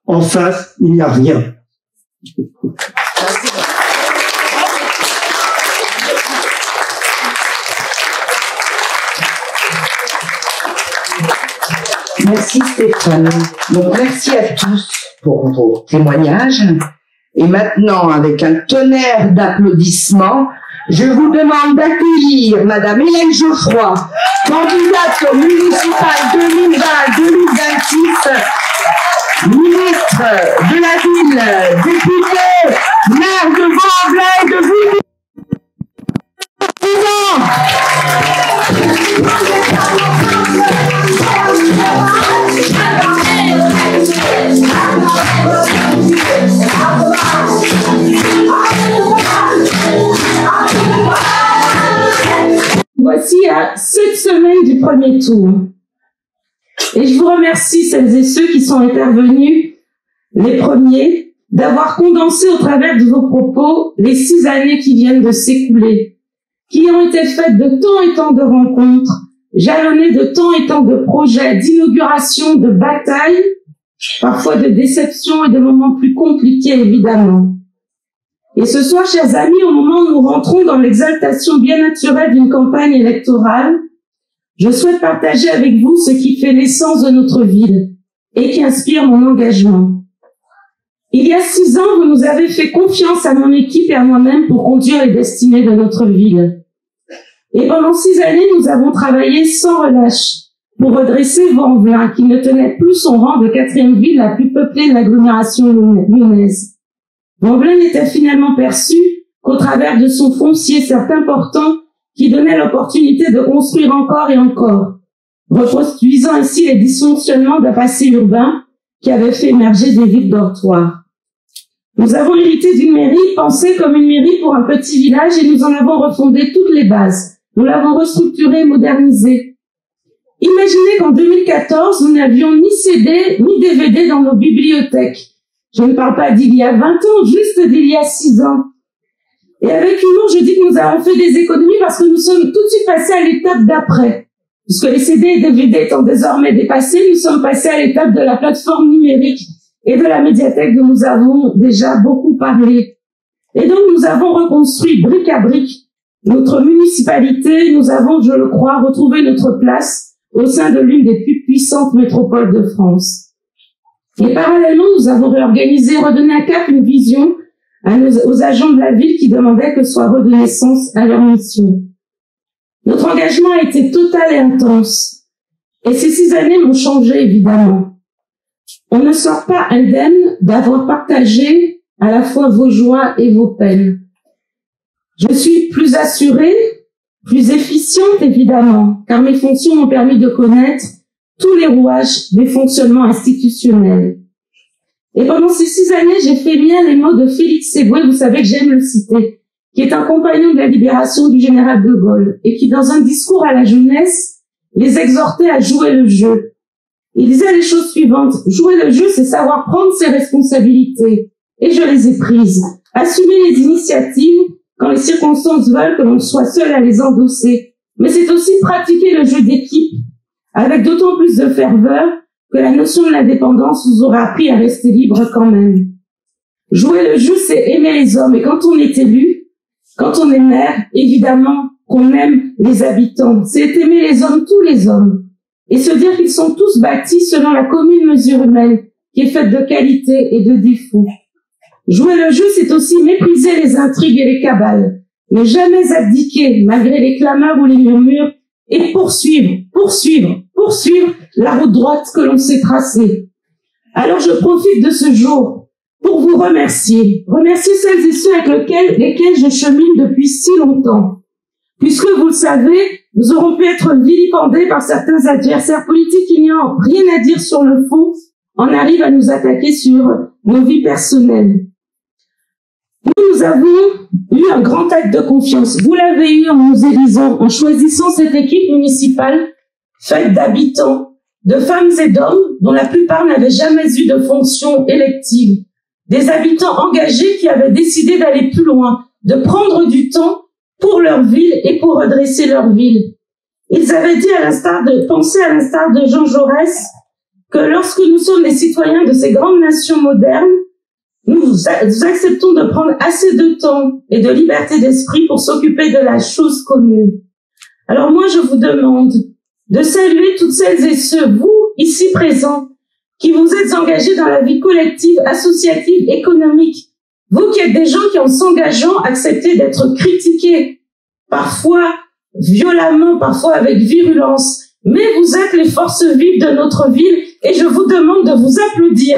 En face, il n'y a rien. Merci Stéphane. Donc merci à tous pour vos témoignages. Et maintenant, avec un tonnerre d'applaudissements, je vous demande d'accueillir Madame Hélène Geoffroy, candidate au municipal deux mille vingt à deux mille vingt-six, ministre de la ville, députée, maire de Vaux-en-Velin et de Vimy. Voici à sept semaines du premier tour. Et je vous remercie celles et ceux qui sont intervenus les premiers d'avoir condensé au travers de vos propos les six années qui viennent de s'écouler, qui ont été faites de tant et tant de rencontres, jalonnées de tant et tant de projets, d'inauguration, de batailles, parfois de déceptions et de moments plus compliqués évidemment. Et ce soir, chers amis, au moment où nous rentrons dans l'exaltation bien naturelle d'une campagne électorale, je souhaite partager avec vous ce qui fait l'essence de notre ville et qui inspire mon engagement. Il y a six ans, vous nous avez fait confiance à mon équipe et à moi-même pour conduire les destinées de notre ville. Et pendant six années, nous avons travaillé sans relâche pour redresser Vaux-en-Velin, qui ne tenait plus son rang de quatrième ville la plus peuplée de l'agglomération lyonnaise. Vaux-en-Velin n'était finalement perçu qu'au travers de son foncier certes important qui donnait l'opportunité de construire encore et encore, reproduisant ainsi les dysfonctionnements d'un passé urbain qui avait fait émerger des villes dortoirs. Nous avons hérité d'une mairie pensée comme une mairie pour un petit village et nous en avons refondé toutes les bases. Nous l'avons restructurée et modernisée. Imaginez qu'en deux mille quatorze, nous n'avions ni C D ni D V D dans nos bibliothèques. Je ne parle pas d'il y a vingt ans, juste d'il y a six ans. Et avec humour, je dis que nous avons fait des économies parce que nous sommes tout de suite passés à l'étape d'après. Puisque les C D et D V D étant désormais dépassés, nous sommes passés à l'étape de la plateforme numérique et de la médiathèque dont nous avons déjà beaucoup parlé. Et donc nous avons reconstruit brique à brique notre municipalité. Nous avons, je le crois, retrouvé notre place au sein de l'une des plus puissantes métropoles de France. Et parallèlement, nous avons réorganisé, redonné un cap, une vision à nos, aux agents de la ville qui demandaient que soit redonné sens à leur mission. Notre engagement a été total et intense. Et ces six années m'ont changé, évidemment. On ne sort pas indemne d'avoir partagé à la fois vos joies et vos peines. Je suis plus assurée, plus efficiente, évidemment, car mes fonctions m'ont permis de connaître tous les rouages des fonctionnements institutionnels. Et pendant ces six années, j'ai fait miens les mots de Félix Éboué, vous savez que j'aime le citer, qui est un compagnon de la libération du général de Gaulle, et qui, dans un discours à la jeunesse, les exhortait à jouer le jeu. Il disait les choses suivantes: jouer le jeu, c'est savoir prendre ses responsabilités. Et je les ai prises. Assumer les initiatives quand les circonstances veulent que l'on soit seul à les endosser. Mais c'est aussi pratiquer le jeu d'équipe, avec d'autant plus de ferveur que la notion de l'indépendance vous aura appris à rester libre quand même. Jouer le jeu, c'est aimer les hommes. Et quand on est élu, quand on est maire, évidemment qu'on aime les habitants. C'est aimer les hommes, tous les hommes. Et se dire qu'ils sont tous bâtis selon la commune mesure humaine, qui est faite de qualité et de défauts. Jouer le jeu, c'est aussi mépriser les intrigues et les cabales. Ne jamais abdiquer, malgré les clameurs ou les murmures, et poursuivre, poursuivre, poursuivre la route droite que l'on s'est tracée. Alors je profite de ce jour pour vous remercier, remercier celles et ceux avec lesquels, lesquels je chemine depuis si longtemps. Puisque, vous le savez, nous aurons pu être vilipendés par certains adversaires politiques qui n'ayant rien à dire sur le fond, en arrivent à nous attaquer sur nos vies personnelles. Nous, nous avons eu un grand acte de confiance. Vous l'avez eu en nous élisant, en choisissant cette équipe municipale faite d'habitants, de femmes et d'hommes dont la plupart n'avaient jamais eu de fonction élective. Des habitants engagés qui avaient décidé d'aller plus loin, de prendre du temps pour leur ville et pour redresser leur ville. Ils avaient dit à l'instar de, pensé à l'instar de Jean Jaurès, que lorsque nous sommes des citoyens de ces grandes nations modernes, nous, nous acceptons de prendre assez de temps et de liberté d'esprit pour s'occuper de la chose commune. Alors moi, je vous demande de saluer toutes celles et ceux, vous, ici présents, qui vous êtes engagés dans la vie collective, associative, économique. Vous qui êtes des gens qui, en s'engageant, acceptez d'être critiqués, parfois violemment, parfois avec virulence. Mais vous êtes les forces vives de notre ville et je vous demande de vous applaudir.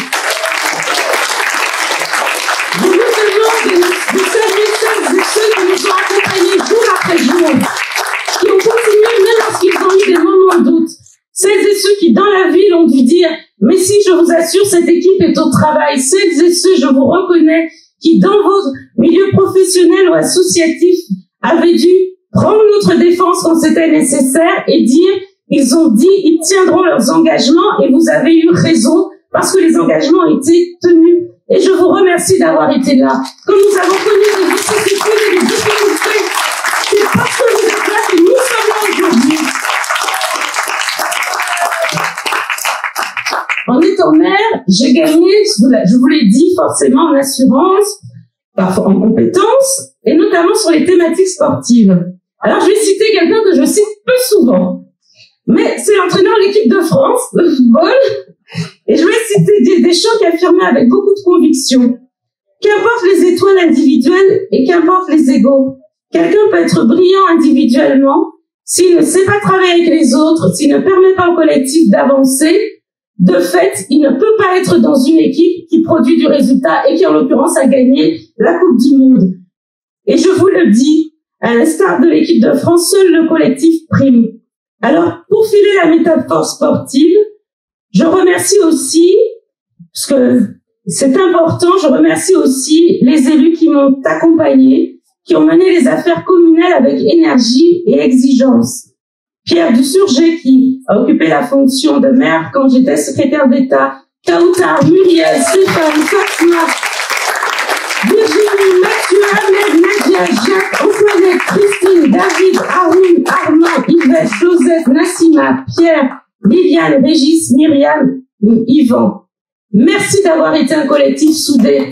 Je vous demande de, de saluer celles et ceux qui nous ont accompagnés jour après jour, qui ont continué même lorsqu'ils ont eu des moments de doute. Celles et ceux qui, dans la ville, ont dû dire « Mais si, je vous assure, cette équipe est au travail. » Celles et ceux, je vous reconnais, qui, dans vos milieux professionnels ou associatifs, avaient dû prendre notre défense quand c'était nécessaire et dire « Ils ont dit, ils tiendront leurs engagements et vous avez eu raison parce que les engagements ont été tenus. » Et je vous remercie d'avoir été là. Comme nous avons connu des difficultés et des difficultés, c'est parce que vous êtes là que nous sommes là aujourd'hui. En étant maire, j'ai gagné, je vous l'ai dit, forcément en assurance, parfois en compétences, et notamment sur les thématiques sportives. Alors je vais citer quelqu'un que je cite peu souvent, mais c'est l'entraîneur de l'équipe de France de football, et je vais citer des, des choses qui affirmaient avec beaucoup de conviction. Qu'importe les étoiles individuelles et qu'importe les égaux, quelqu'un peut être brillant individuellement, s'il ne sait pas travailler avec les autres, s'il ne permet pas au collectif d'avancer. De fait, il ne peut pas être dans une équipe qui produit du résultat et qui, en l'occurrence, a gagné la Coupe du Monde. Et je vous le dis, à l'instar de l'équipe de France, seul le collectif prime. Alors, pour filer la métaphore sportive, je remercie aussi, parce que c'est important, je remercie aussi les élus qui m'ont accompagné, qui ont mené les affaires communales avec énergie et exigence. Pierre Dussurgé, qui a occupé la fonction de maire quand j'étais secrétaire d'État, Kautar, Muriel, Stéphane, Fatma, Virginie, Mathieu, Ahmed, Nadia, Jacques, Antoinette, Christine, David, Haroun, Armand, Yvette, Joseph, Nassima, Pierre, Liliane, Régis, Myriam, Yvan. Merci d'avoir été un collectif soudé.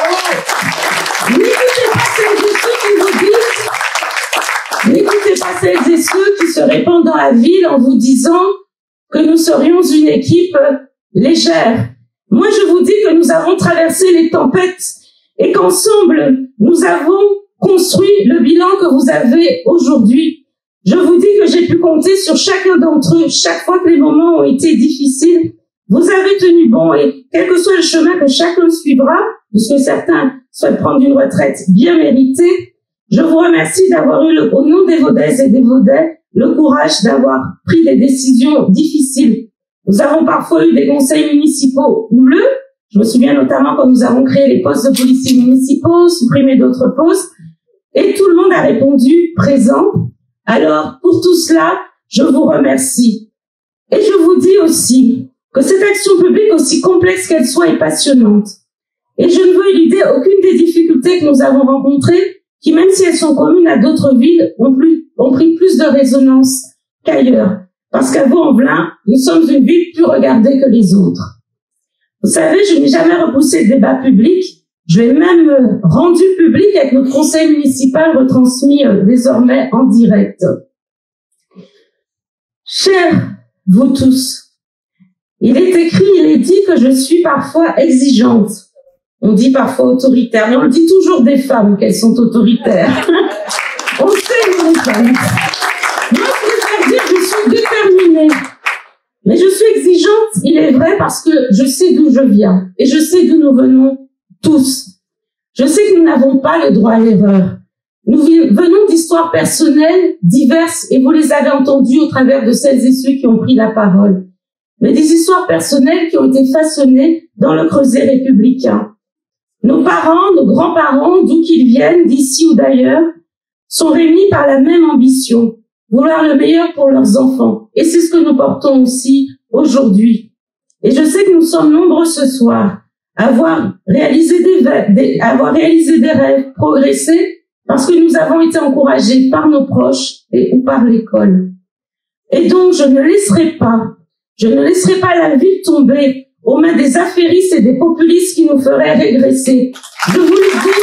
N'écoutez pas celles et ceux qui vous disent N'écoutez pas celles et ceux qui se répandent dans la ville en vous disant que nous serions une équipe légère. Moi, je vous dis que nous avons traversé les tempêtes et qu'ensemble, nous avons construit le bilan que vous avez aujourd'hui. Je vous dis que j'ai pu compter sur chacun d'entre eux. Chaque fois que les moments ont été difficiles, vous avez tenu bon et quel que soit le chemin que chacun suivra, puisque certains souhaitent prendre une retraite bien méritée, je vous remercie d'avoir eu, le, au nom des Vaudaises et des Vaudais, le courage d'avoir pris des décisions difficiles. Nous avons parfois eu des conseils municipaux houleux. Je me souviens notamment quand nous avons créé les postes de policiers municipaux, supprimé d'autres postes, et tout le monde a répondu présent. Alors, pour tout cela, je vous remercie. Et je vous dis aussi que cette action publique, aussi complexe qu'elle soit, est passionnante. Et je ne veux éluder aucune des difficultés que nous avons rencontrées, qui, même si elles sont communes à d'autres villes, ont, plus, ont pris plus de résonance qu'ailleurs. Parce qu'à Vaux-en-Velin, nous sommes une ville plus regardée que les autres. Vous savez, je n'ai jamais repoussé le débat public. Je l'ai même rendu public avec notre conseil municipal retransmis euh, désormais en direct. Chers vous tous, il est écrit, il est dit que je suis parfois exigeante. On dit parfois autoritaire, mais on le dit toujours des femmes qu'elles sont autoritaires. On sait les femmes. Moi, je préfère dire que je suis déterminée. Mais je suis exigeante, il est vrai, parce que je sais d'où je viens. Et je sais d'où nous venons tous. Je sais que nous n'avons pas le droit à l'erreur. Nous venons d'histoires personnelles, diverses, et vous les avez entendues au travers de celles et ceux qui ont pris la parole. Mais des histoires personnelles qui ont été façonnées dans le creuset républicain. Nos parents, nos grands-parents, d'où qu'ils viennent, d'ici ou d'ailleurs, sont réunis par la même ambition, vouloir le meilleur pour leurs enfants. Et c'est ce que nous portons aussi aujourd'hui. Et je sais que nous sommes nombreux ce soir à avoir réalisé des, des, avoir réalisé des rêves, progressé, parce que nous avons été encouragés par nos proches et ou par l'école. Et donc, je ne laisserai pas Je ne laisserai pas la ville tomber aux mains des affairistes et des populistes qui nous feraient régresser. Je vous le dis,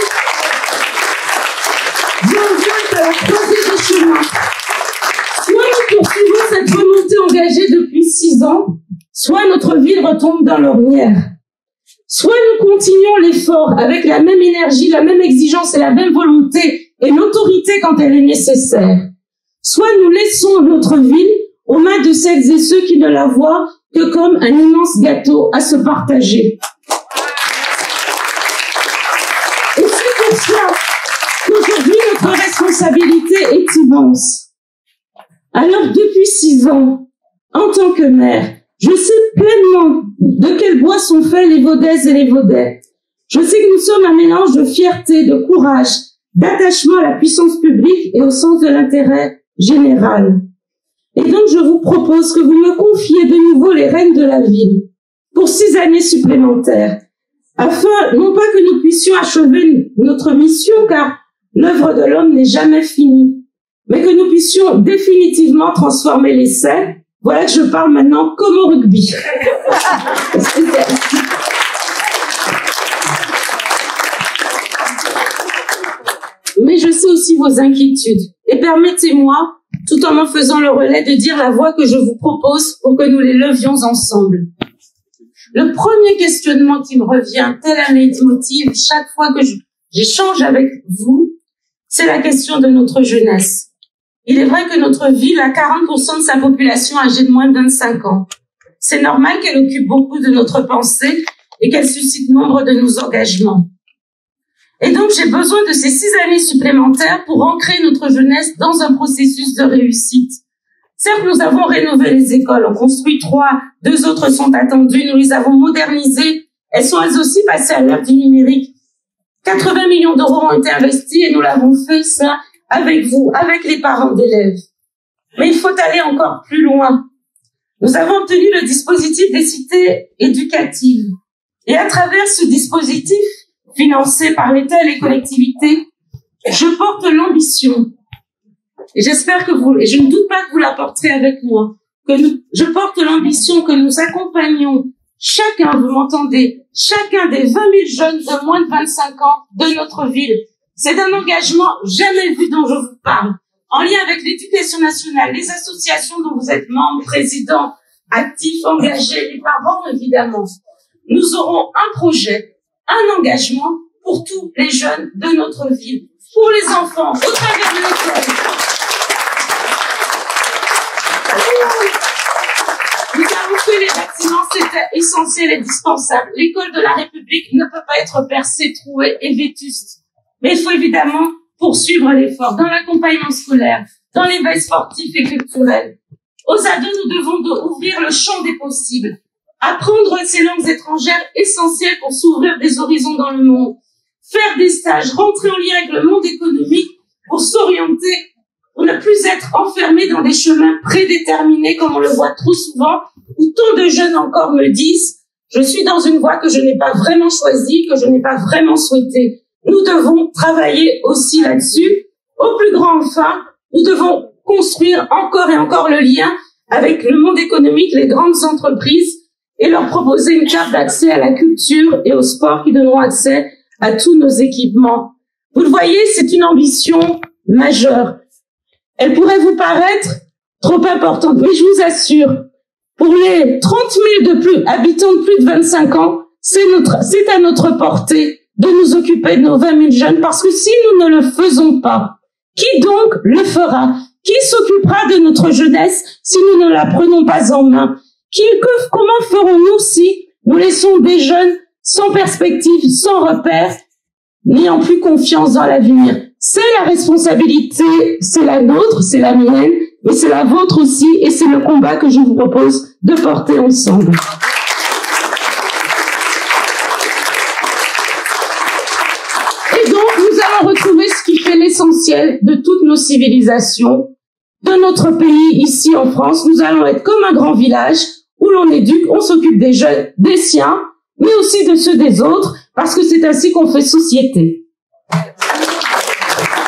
j'invite à la croisée des chemins. Soit nous poursuivons cette volonté engagée depuis six ans, soit notre ville retombe dans l'ornière. Soit nous continuons l'effort avec la même énergie, la même exigence et la même volonté et l'autorité quand elle est nécessaire. Soit nous laissons notre ville aux mains de celles et ceux qui ne la voient que comme un immense gâteau à se partager. Et c'est pour cela qu'aujourd'hui notre responsabilité est immense. Alors depuis six ans, en tant que maire, je sais pleinement de quel bois sont faits les Vaudaises et les Vaudais. Je sais que nous sommes un mélange de fierté, de courage, d'attachement à la puissance publique et au sens de l'intérêt général. Et donc je vous propose que vous me confiez de nouveau les rênes de la ville pour six années supplémentaires, afin non pas que nous puissions achever notre mission, car l'œuvre de l'homme n'est jamais finie, mais que nous puissions définitivement transformer l'essai. Voilà que je parle maintenant comme au rugby. Mais je sais aussi vos inquiétudes. Et permettez-moi, tout en m'en faisant le relais, de dire la voie que je vous propose pour que nous les levions ensemble. Le premier questionnement qui me revient, tel un leitmotiv, chaque fois que j'échange avec vous, c'est la question de notre jeunesse. Il est vrai que notre ville a quarante pour cent de sa population âgée de moins de vingt-cinq ans. C'est normal qu'elle occupe beaucoup de notre pensée et qu'elle suscite nombre de nos engagements. Et donc, j'ai besoin de ces six années supplémentaires pour ancrer notre jeunesse dans un processus de réussite. Certes, nous avons rénové les écoles, on construit trois, deux autres sont attendues, nous les avons modernisées, elles sont elles aussi passées à l'ère du numérique. quatre-vingts millions d'euros ont été investis et nous l'avons fait, ça, avec vous, avec les parents d'élèves. Mais il faut aller encore plus loin. Nous avons obtenu le dispositif des cités éducatives. Et à travers ce dispositif, financé par l'État et les collectivités, je porte l'ambition. Et j'espère que vous, et je ne doute pas que vous la porterez avec moi, que nous, je porte l'ambition que nous accompagnions chacun, vous m'entendez, chacun des vingt mille jeunes de moins de vingt-cinq ans de notre ville. C'est un engagement jamais vu dont je vous parle, en lien avec l'éducation nationale, les associations dont vous êtes membre, président, actifs, engagés, les parents évidemment. Nous aurons un projet, un engagement pour tous les jeunes de notre ville, pour les enfants, au travers de l'école. Nous avons fait les bâtiments, c'était essentiel et dispensable. L'école de la République ne peut pas être percée, trouée et vétuste. Mais il faut évidemment poursuivre l'effort dans l'accompagnement scolaire, dans l'éveil sportif et culturel. Aux ados, nous devons de ouvrir le champ des possibles, apprendre ces langues étrangères essentielles pour s'ouvrir des horizons dans le monde, faire des stages, rentrer en lien avec le monde économique pour s'orienter, pour ne plus être enfermé dans des chemins prédéterminés comme on le voit trop souvent, où tant de jeunes encore me disent « je suis dans une voie que je n'ai pas vraiment choisie, que je n'ai pas vraiment souhaitée ». Nous devons travailler aussi là-dessus. Au plus grand enfin, nous devons construire encore et encore le lien avec le monde économique, les grandes entreprises, et leur proposer une carte d'accès à la culture et au sport qui donneront accès à tous nos équipements. Vous le voyez, c'est une ambition majeure. Elle pourrait vous paraître trop importante, mais je vous assure, pour les trente mille de plus, habitants de plus de vingt-cinq ans, c'est notre, c'est à notre portée de nous occuper de nos vingt mille jeunes, parce que si nous ne le faisons pas, qui donc le fera? Qui s'occupera de notre jeunesse si nous ne la prenons pas en main? Qui, que, comment ferons-nous si nous laissons des jeunes sans perspective, sans repère, n'ayant plus confiance dans l'avenir? C'est la responsabilité, c'est la nôtre, c'est la mienne, mais c'est la vôtre aussi, et c'est le combat que je vous propose de porter ensemble. Retrouver ce qui fait l'essentiel de toutes nos civilisations, de notre pays ici en France. Nous allons être comme un grand village où l'on éduque, on s'occupe des jeunes, des siens, mais aussi de ceux des autres, parce que c'est ainsi qu'on fait société.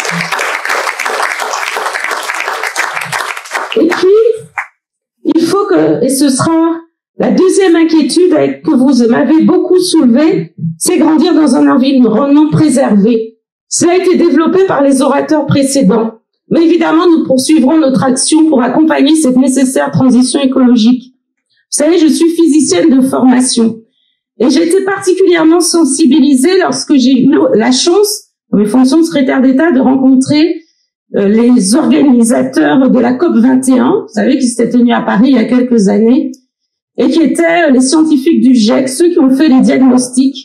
Et puis, il faut euh, et ce sera la deuxième inquiétude que vous m'avez beaucoup soulevée, c'est grandir dans un environnement préservé. Cela a été développé par les orateurs précédents. Mais évidemment, nous poursuivrons notre action pour accompagner cette nécessaire transition écologique. Vous savez, je suis physicienne de formation et j'ai été particulièrement sensibilisée lorsque j'ai eu la chance, dans mes fonctions de secrétaire d'État, de rencontrer euh, les organisateurs de la COP vingt et un, vous savez, qui s'était tenue à Paris il y a quelques années, et qui étaient les scientifiques du GIEC, ceux qui ont fait les diagnostics.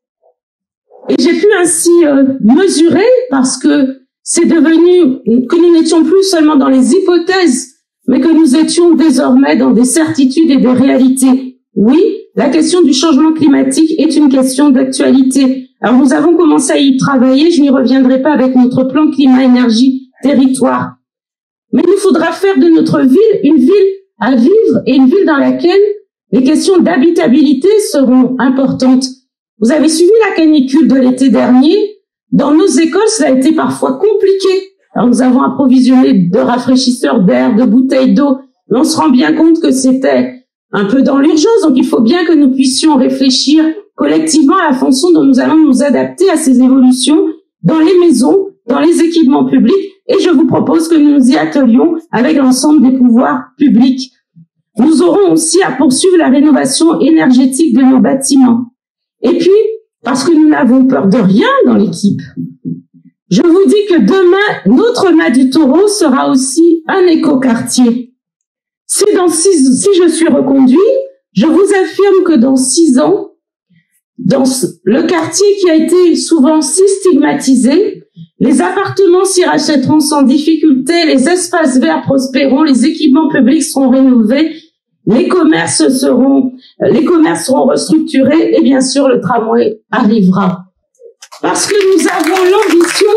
Et j'ai pu ainsi euh, mesurer, parce que c'est devenu que nous n'étions plus seulement dans les hypothèses, mais que nous étions désormais dans des certitudes et des réalités. Oui, la question du changement climatique est une question d'actualité. Alors nous avons commencé à y travailler, je n'y reviendrai pas avec notre plan climat-énergie-territoire. Mais il nous faudra faire de notre ville une ville à vivre et une ville dans laquelle les questions d'habitabilité seront importantes. Vous avez suivi la canicule de l'été dernier. Dans nos écoles, cela a été parfois compliqué. Alors nous avons approvisionné de rafraîchisseurs d'air, de bouteilles d'eau, mais on se rend bien compte que c'était un peu dans l'urgence. Donc il faut bien que nous puissions réfléchir collectivement à la façon dont nous allons nous adapter à ces évolutions dans les maisons, dans les équipements publics. Et je vous propose que nous nous y attelions avec l'ensemble des pouvoirs publics. Nous aurons aussi à poursuivre la rénovation énergétique de nos bâtiments. Et puis, parce que nous n'avons peur de rien dans l'équipe, je vous dis que demain, notre Mas du Taureau sera aussi un écoquartier. Si dans six, si je suis reconduit, je vous affirme que dans six ans, dans le quartier qui a été souvent si stigmatisé, les appartements s'y rachèteront sans difficulté, les espaces verts prospéreront, les équipements publics seront rénovés, les commerces seront, les commerces seront restructurés et bien sûr le tramway arrivera. Parce que nous avons l'ambition,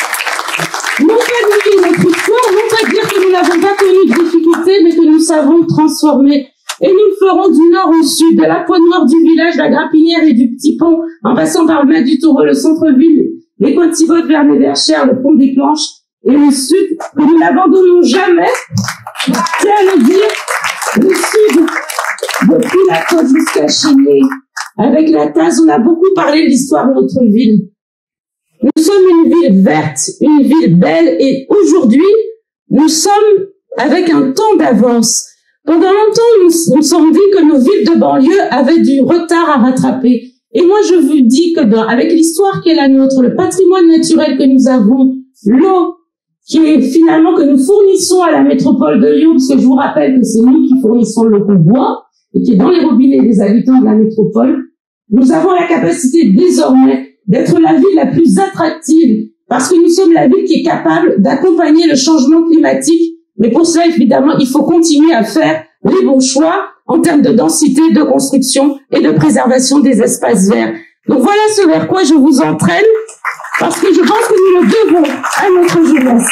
non pas de vivre notre histoire, non pas de dire que nous n'avons pas connu de difficultés, mais que nous savons transformer. Et nous le ferons du nord au sud, de la pointe nord du village, la Grapinière et du Petit Pont, en passant par le Mas du Taureau, le centre-ville, les coins de Thibaude, Vernay-Verchères, le pont des Planches et le sud, que nous n'abandonnons jamais. C'est à le dire, le sud, depuis la côte jusqu'à Chigné. Avec la tasse, on a beaucoup parlé de l'histoire de notre ville. Nous sommes une ville verte, une ville belle, et aujourd'hui, nous sommes avec un temps d'avance. Pendant longtemps, nous nous sommes dit que nos villes de banlieue avaient du retard à rattraper. Et moi, je vous dis que dans, avec l'histoire qui est la nôtre, le patrimoine naturel que nous avons, l'eau qui est finalement que nous fournissons à la métropole de Lyon, parce que je vous rappelle que c'est nous qui fournissons l'eau qu'on boit et qui est dans les robinets des habitants de la métropole, nous avons la capacité désormais d'être la ville la plus attractive parce que nous sommes la ville qui est capable d'accompagner le changement climatique. Mais pour cela, évidemment, il faut continuer à faire les bons choix en termes de densité, de construction et de préservation des espaces verts. Donc voilà ce vers quoi je vous entraîne, parce que je pense que nous le devons à notre jeunesse.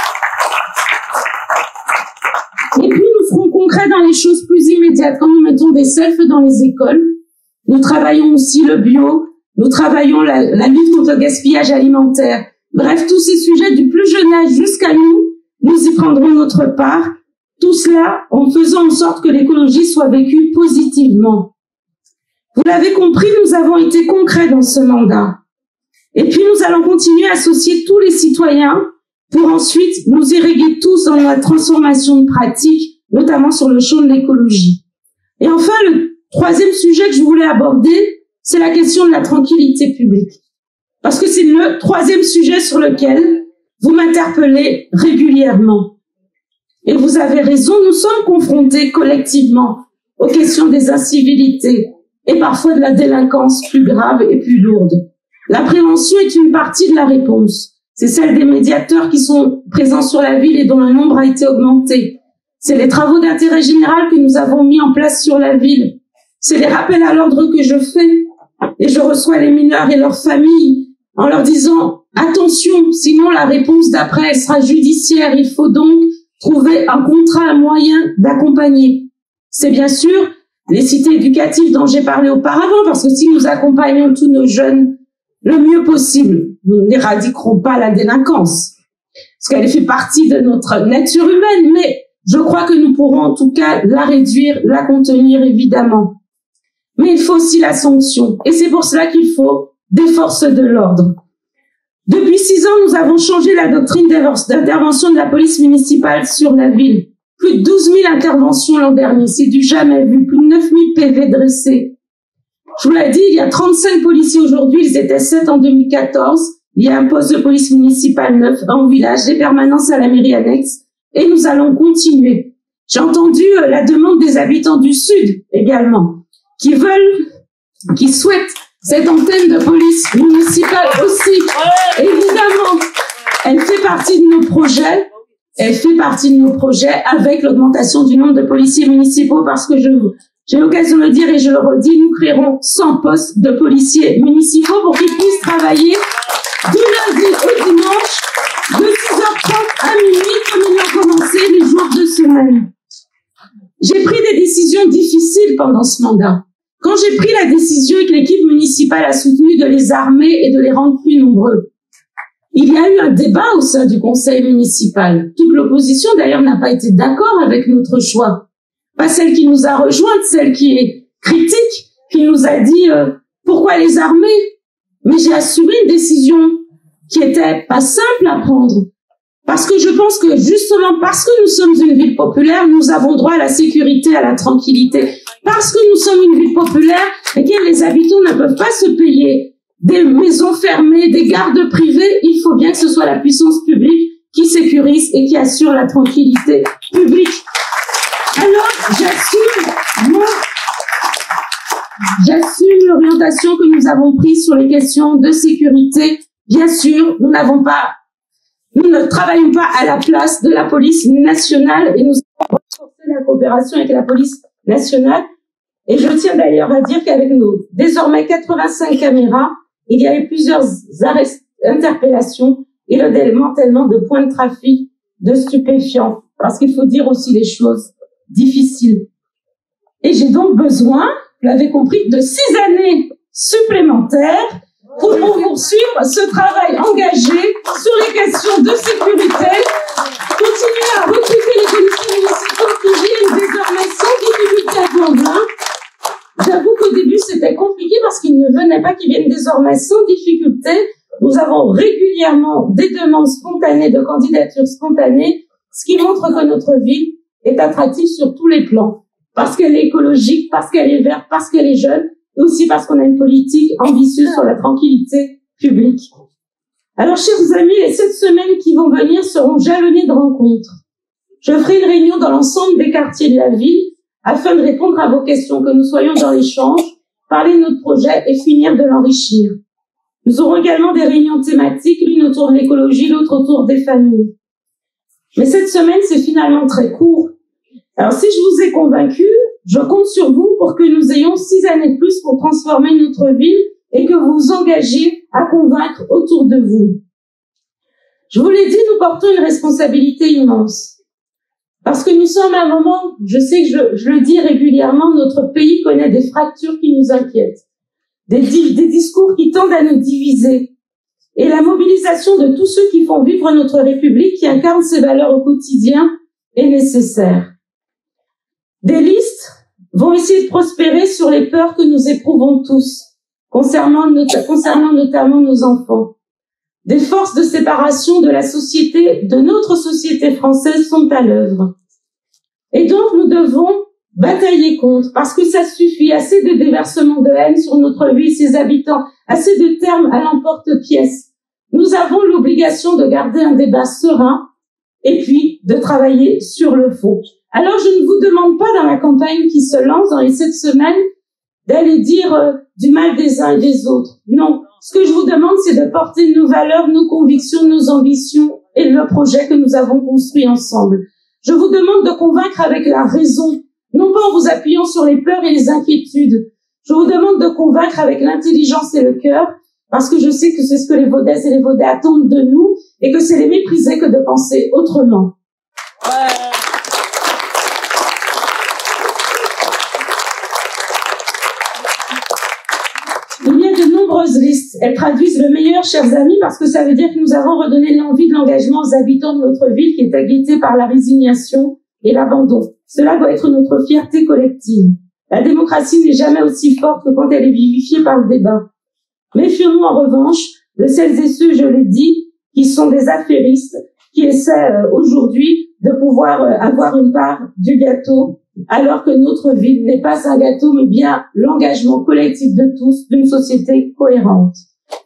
Et puis nous serons concrets dans les choses plus immédiates. Quand nous mettons des selfs dans les écoles, nous travaillons aussi le bio, nous travaillons la, la lutte contre le gaspillage alimentaire. Bref, tous ces sujets du plus jeune âge jusqu'à nous, nous y prendrons notre part, tout cela en faisant en sorte que l'écologie soit vécue positivement. Vous l'avez compris, nous avons été concrets dans ce mandat. Et puis nous allons continuer à associer tous les citoyens pour ensuite nous irriguer tous dans la transformation de pratiques, notamment sur le champ de l'écologie. Et enfin, le troisième sujet que je voulais aborder, c'est la question de la tranquillité publique. Parce que c'est le troisième sujet sur lequel vous m'interpellez régulièrement. Et vous avez raison, nous sommes confrontés collectivement aux questions des incivilités et parfois de la délinquance plus grave et plus lourde. La prévention est une partie de la réponse. C'est celle des médiateurs qui sont présents sur la ville et dont le nombre a été augmenté. C'est les travaux d'intérêt général que nous avons mis en place sur la ville. C'est les rappels à l'ordre que je fais. Et je reçois les mineurs et leurs familles en leur disant « Attention, sinon la réponse d'après elle sera judiciaire. Il faut donc trouver un contrat, un moyen d'accompagner. » C'est bien sûr les cités éducatives dont j'ai parlé auparavant, parce que si nous accompagnons tous nos jeunes le mieux possible, nous n'éradiquerons pas la délinquance, parce qu'elle fait partie de notre nature humaine, mais je crois que nous pourrons en tout cas la réduire, la contenir évidemment. Mais il faut aussi la sanction. Et c'est pour cela qu'il faut des forces de l'ordre. Depuis six ans, nous avons changé la doctrine d'intervention de la police municipale sur la ville. Plus de douze mille interventions l'an dernier, c'est du jamais vu. Plus de neuf mille P V dressés. Je vous l'ai dit, il y a trente-cinq policiers aujourd'hui, ils étaient sept en deux mille quatorze. Il y a un poste de police municipale neuf en village, des permanences à la mairie annexe. Et nous allons continuer. J'ai entendu euh, la demande des habitants du Sud également, qui veulent, qui souhaitent cette antenne de police municipale aussi. Évidemment, elle fait partie de nos projets. Elle fait partie de nos projets avec l'augmentation du nombre de policiers municipaux parce que je, j'ai l'occasion de le dire et je le redis, nous créerons cent postes de policiers municipaux pour qu'ils puissent travailler du lundi au dimanche, de six heures trente à minuit, comme ils l'ont commencé les jours de semaine. J'ai pris des décisions difficiles pendant ce mandat. Quand j'ai pris la décision et que l'équipe municipale a soutenu de les armer et de les rendre plus nombreux, il y a eu un débat au sein du conseil municipal. Toute l'opposition, d'ailleurs, n'a pas été d'accord avec notre choix. Pas celle qui nous a rejointes, celle qui est critique, qui nous a dit euh, pourquoi les armer. Mais j'ai assumé une décision qui était pas simple à prendre. Parce que je pense que justement parce que nous sommes une ville populaire, nous avons droit à la sécurité, à la tranquillité. Parce que nous sommes une ville populaire et que les habitants ne peuvent pas se payer des maisons fermées, des gardes privés, il faut bien que ce soit la puissance publique qui sécurise et qui assure la tranquillité publique. Alors, j'assume, moi, j'assume l'orientation que nous avons prise sur les questions de sécurité. Bien sûr, nous n'avons pas, nous ne travaillons pas à la place de la police nationale et nous avons renforcé la coopération avec la police nationale. Et je tiens d'ailleurs à dire qu'avec nos désormais quatre-vingt-cinq caméras, il y a eu plusieurs arrestations, interpellations et le démantèlement de points de trafic de stupéfiants. Parce qu'il faut dire aussi les choses difficiles. Et j'ai donc besoin, vous l'avez compris, de six années supplémentaires pour poursuivre ce travail engagé sur les questions de sécurité, continuer à recruter les policiers municipaux qui viennent désormais sans difficulté à Vanvelin. J'avoue qu'au début, c'était compliqué parce qu'ils ne venaient pas, qu'ils viennent désormais sans difficulté. Nous avons régulièrement des demandes spontanées, de candidatures spontanées, ce qui montre que notre ville est attractive sur tous les plans. Parce qu'elle est écologique, parce qu'elle est verte, parce qu'elle est jeune, et aussi parce qu'on a une politique ambitieuse sur la tranquillité publique. Alors, chers amis, les sept semaines qui vont venir seront jalonnées de rencontres. Je ferai une réunion dans l'ensemble des quartiers de la ville afin de répondre à vos questions, que nous soyons dans l'échange, parler de notre projet et finir de l'enrichir. Nous aurons également des réunions thématiques, l'une autour de l'écologie, l'autre autour des familles. Mais cette semaine, c'est finalement très court. Alors, si je vous ai convaincu, je compte sur vous pour que nous ayons six années de plus pour transformer notre ville et que vous vous engagiez à convaincre autour de vous. Je vous l'ai dit, nous portons une responsabilité immense. Parce que nous sommes à un moment, je sais que je, je le dis régulièrement, notre pays connaît des fractures qui nous inquiètent, des, des discours qui tendent à nous diviser. Et la mobilisation de tous ceux qui font vivre notre République, qui incarnent ces valeurs au quotidien, est nécessaire. Des listes vont essayer de prospérer sur les peurs que nous éprouvons tous, concernant, not concernant notamment nos enfants. Des forces de séparation de la société, de notre société française sont à l'œuvre. Et donc, nous devons batailler contre, parce que ça suffit, assez de déversement de haine sur notre ville, ses habitants, assez de termes à l'emporte-pièce. Nous avons l'obligation de garder un débat serein et puis de travailler sur le fond. Alors, je ne vous demande pas dans la campagne qui se lance dans les sept semaines d'aller dire euh, du mal des uns et des autres. Non. Ce que je vous demande, c'est de porter nos valeurs, nos convictions, nos ambitions et le projet que nous avons construit ensemble. Je vous demande de convaincre avec la raison, non pas en vous appuyant sur les peurs et les inquiétudes. Je vous demande de convaincre avec l'intelligence et le cœur, parce que je sais que c'est ce que les Vaudaises et les Vaudais attendent de nous et que c'est les mépriser que de penser autrement. Ouais. Listes. Elles traduisent le meilleur, chers amis, parce que ça veut dire que nous avons redonné l'envie de l'engagement aux habitants de notre ville qui était guettés par la résignation, et l'abandon. Cela doit être notre fierté collective. La démocratie n'est jamais aussi forte que quand elle est vivifiée par le débat. Méfions-nous en revanche de celles et ceux, je l'ai dit, qui sont des affairistes, qui essaient euh, aujourd'hui de pouvoir euh, avoir une part du gâteau, alors que notre ville n'est pas un gâteau, mais bien l'engagement collectif de tous d'une société cohérente.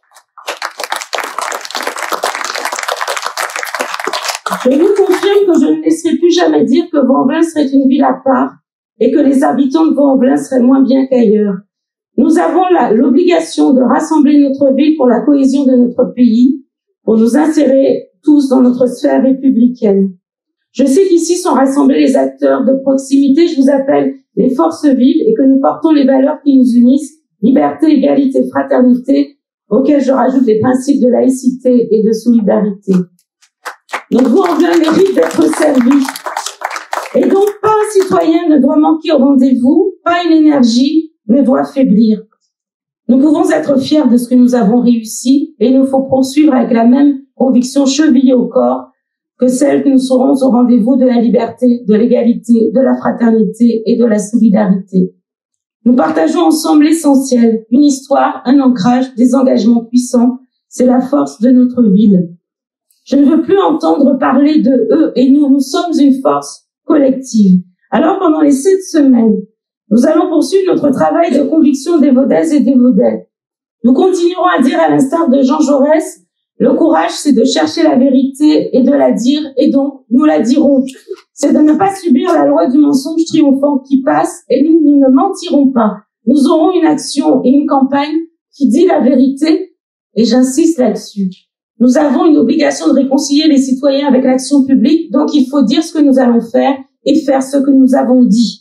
Je vous confirme que je ne laisserai plus jamais dire que Vaux-en-Velin serait une ville à part et que les habitants de Vaux-en-Velin seraient moins bien qu'ailleurs. Nous avons l'obligation de rassembler notre ville pour la cohésion de notre pays, pour nous insérer tous dans notre sphère républicaine. Je sais qu'ici sont rassemblés les acteurs de proximité, je vous appelle les forces vives, et que nous portons les valeurs qui nous unissent, liberté, égalité, fraternité, auxquelles je rajoute les principes de laïcité et de solidarité. Donc Vaux-en-Velin mérite d'être servi. Et donc pas un citoyen ne doit manquer au rendez-vous, pas une énergie ne doit faiblir. Nous pouvons être fiers de ce que nous avons réussi et il nous faut poursuivre avec la même conviction chevillée au corps que celle que nous serons au rendez-vous de la liberté, de l'égalité, de la fraternité et de la solidarité. Nous partageons ensemble l'essentiel, une histoire, un ancrage, des engagements puissants. C'est la force de notre ville. Je ne veux plus entendre parler de eux et nous, nous sommes une force collective. Alors pendant les sept semaines, nous allons poursuivre notre travail de conviction des Vaudaises et des Vaudais. Nous continuerons à dire à l'instar de Jean Jaurès, le courage c'est de chercher la vérité et de la dire et donc nous la dirons. C'est de ne pas subir la loi du mensonge triomphant qui passe et nous, nous ne mentirons pas. Nous aurons une action et une campagne qui dit la vérité et j'insiste là-dessus. Nous avons une obligation de réconcilier les citoyens avec l'action publique, donc il faut dire ce que nous allons faire et faire ce que nous avons dit.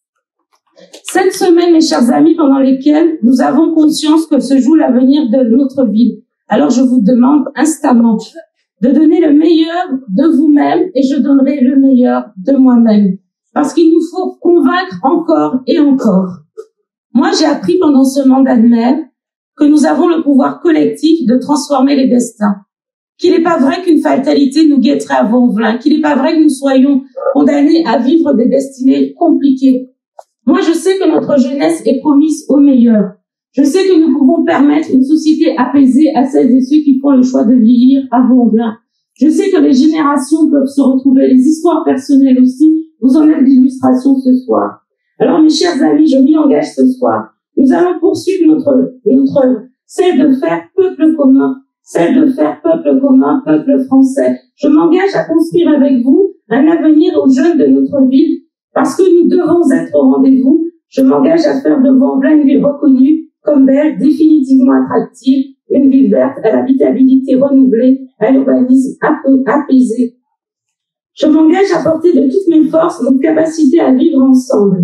Cette semaine, mes chers amis, pendant lesquelles nous avons conscience que se joue l'avenir de notre ville. Alors je vous demande instamment de donner le meilleur de vous-même et je donnerai le meilleur de moi-même. Parce qu'il nous faut convaincre encore et encore. Moi, j'ai appris pendant ce mandat de maire que nous avons le pouvoir collectif de transformer les destins. Qu'il n'est pas vrai qu'une fatalité nous guetterait à Vaux-en-Velin, qu'il n'est pas vrai que nous soyons condamnés à vivre des destinées compliquées. Moi, je sais que notre jeunesse est promise au meilleur. Je sais que nous pouvons permettre une société apaisée à celles et ceux qui font le choix de vieillir à Vaux-en-Velin. Je sais que les générations peuvent se retrouver, les histoires personnelles aussi. Vous en êtes l'illustration ce soir. Alors, mes chers amis, je m'y engage ce soir. Nous allons poursuivre notre, notre, celle de faire peuple commun, celle de faire peuple commun, peuple français. Je m'engage à construire avec vous un avenir aux jeunes de notre ville, parce que nous devons être au rendez-vous. Je m'engage à faire de Vaux-en-Velin une ville reconnue comme belle, définitivement attractive, une ville verte à l'habitabilité renouvelée, à l'urbanisme apaisé. Je m'engage à porter de toutes mes forces notre capacité à vivre ensemble.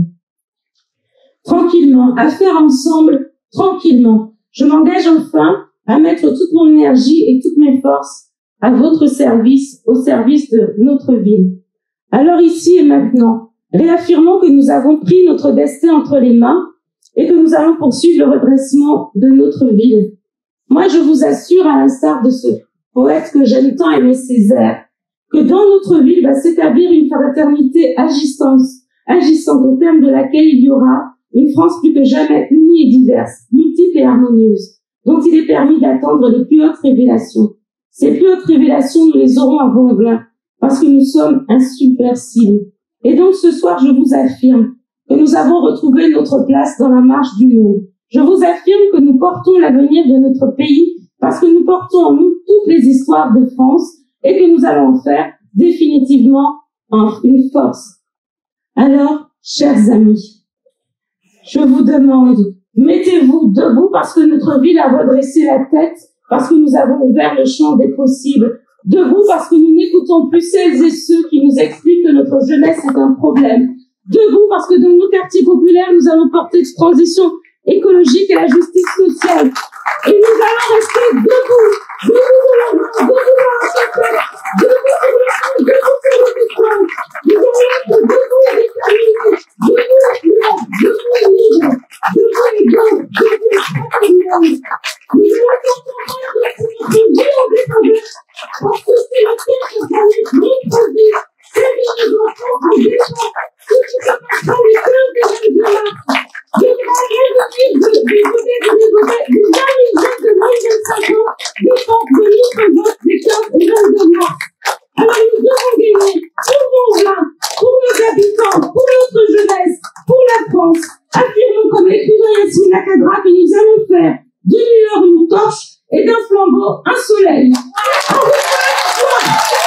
Tranquillement, à faire ensemble, tranquillement. Je m'engage enfin à mettre toute mon énergie et toutes mes forces à votre service, au service de notre ville. Alors ici et maintenant, réaffirmons que nous avons pris notre destin entre les mains et que nous allons poursuivre le redressement de notre ville. Moi, je vous assure, à l'instar de ce poète que j'aime tant aimer, Césaire, que dans notre ville va s'établir une fraternité agissante, agissante au terme de laquelle il y aura une France plus que jamais unie et diverse, multiple et harmonieuse, dont il est permis d'attendre les plus hautes révélations. Ces plus hautes révélations, nous les aurons à Vaux-en-Velin, parce que nous sommes insubmersibles. Et donc ce soir, je vous affirme que nous avons retrouvé notre place dans la marche du monde. Je vous affirme que nous portons l'avenir de notre pays, parce que nous portons en nous toutes les histoires de France, et que nous allons en faire définitivement une force. Alors, chers amis, je vous demande, mettez-vous debout parce que notre ville a redressé la tête, parce que nous avons ouvert le champ des possibles. Debout parce que nous n'écoutons plus celles et ceux qui nous expliquent que notre jeunesse est un problème. Debout parce que dans nos quartiers populaires, nous allons porter une transition écologique et la justice sociale. Et nous allons rester debout. Debout de la main, debout de la tête, debout sur le fond, debout sur le pétrole. Nous allons être debout et déterminés, debout et clairs, debout et libres, debout et blancs, debout et fraternels. Nous allons comprendre que notre vie en défendeur, parce que c'est la terre qui a notre vie, c'est en défend ceux qui se passent dans les cœurs des jeunes de mars. Je demanderai de dire de voter, de voter des vingt mille jeunes de moins de vingt-cinq ans défendent de notre vote des quinze et vingt-deux mars. Alors nous devons gagner pour Mont-Blanc, pour nos habitants, pour notre jeunesse, pour la France. Affirmons comme l'écrivain Yassine Lakadra que nous allons faire d'une lueur une torche et d'un flambeau un soleil. En route pour la victoire.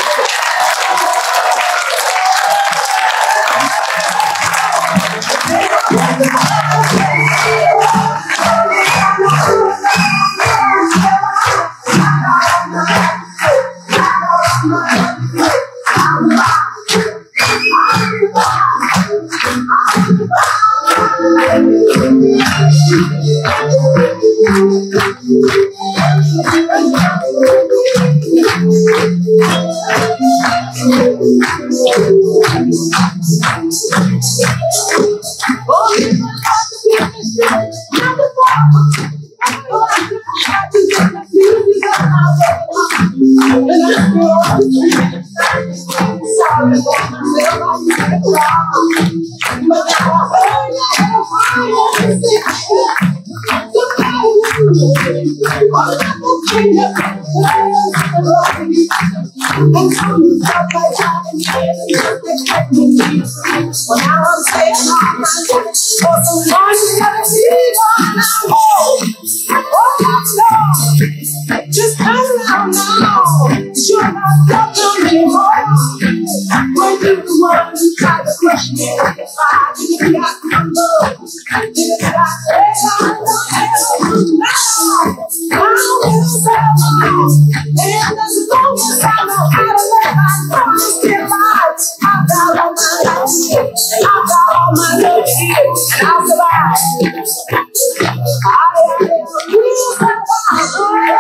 Just come around now. You're not welcome anymore. When you the one who tried to crush me, I didn't got to know. Didn't got to know. Now I will survive. And as long as I know how to live, I promise to live. I've got all my life, and I've got all my love here, and I'll survive. I will survive.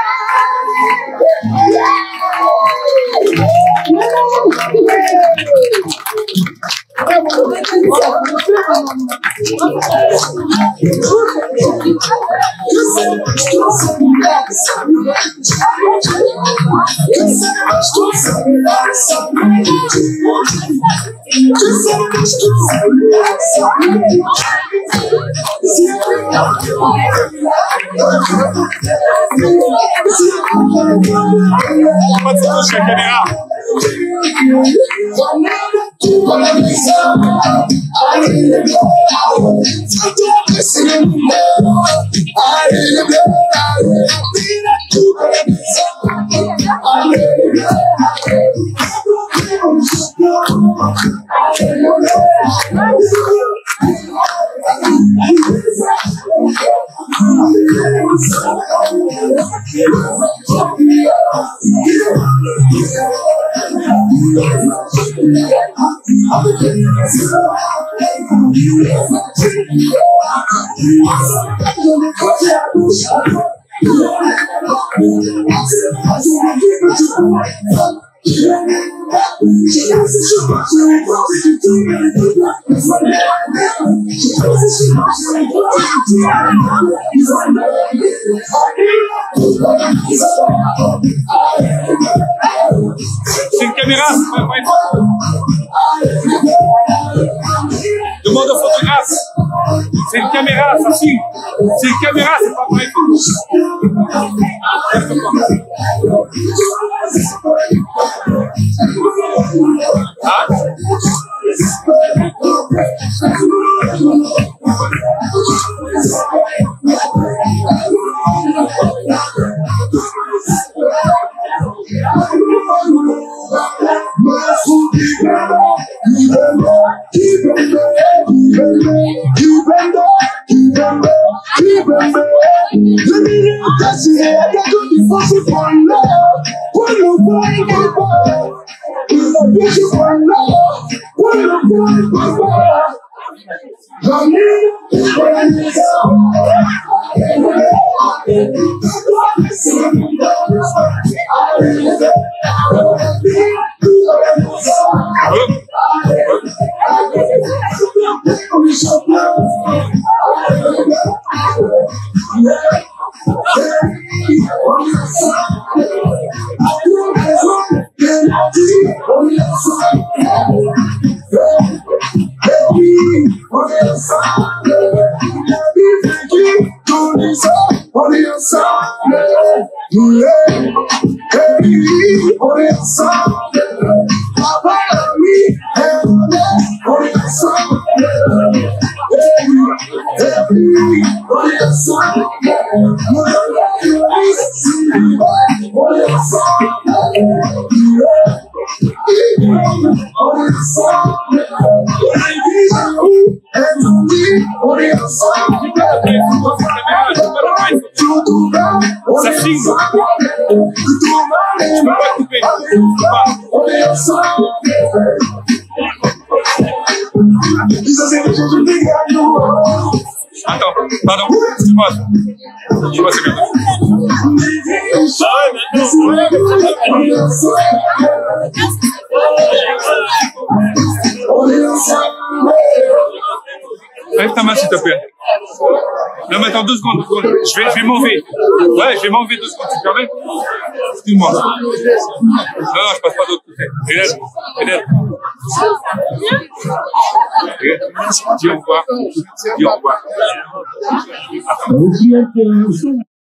C'est une caméra, c'est pas vrai. Demande au photographe. C'est une caméra, ça filme. C'est une caméra, c'est pas vrai. Hein? Oh, Ça filme. Je peux pas couper. Je peux pas. Attends, pardon, excuse-moi. Excuse-moi, c'est bien. Lève ta main, s'il te plaît. Non, mais attends, deux secondes, deux secondes. Je vais, je vais m'enlever. Ouais, je vais m'enlever deux secondes, tu permets? Excuse-moi. Non, non, je passe pas d'autre côté. Hélène, Hélène. Dis au revoir. Dis au revoir.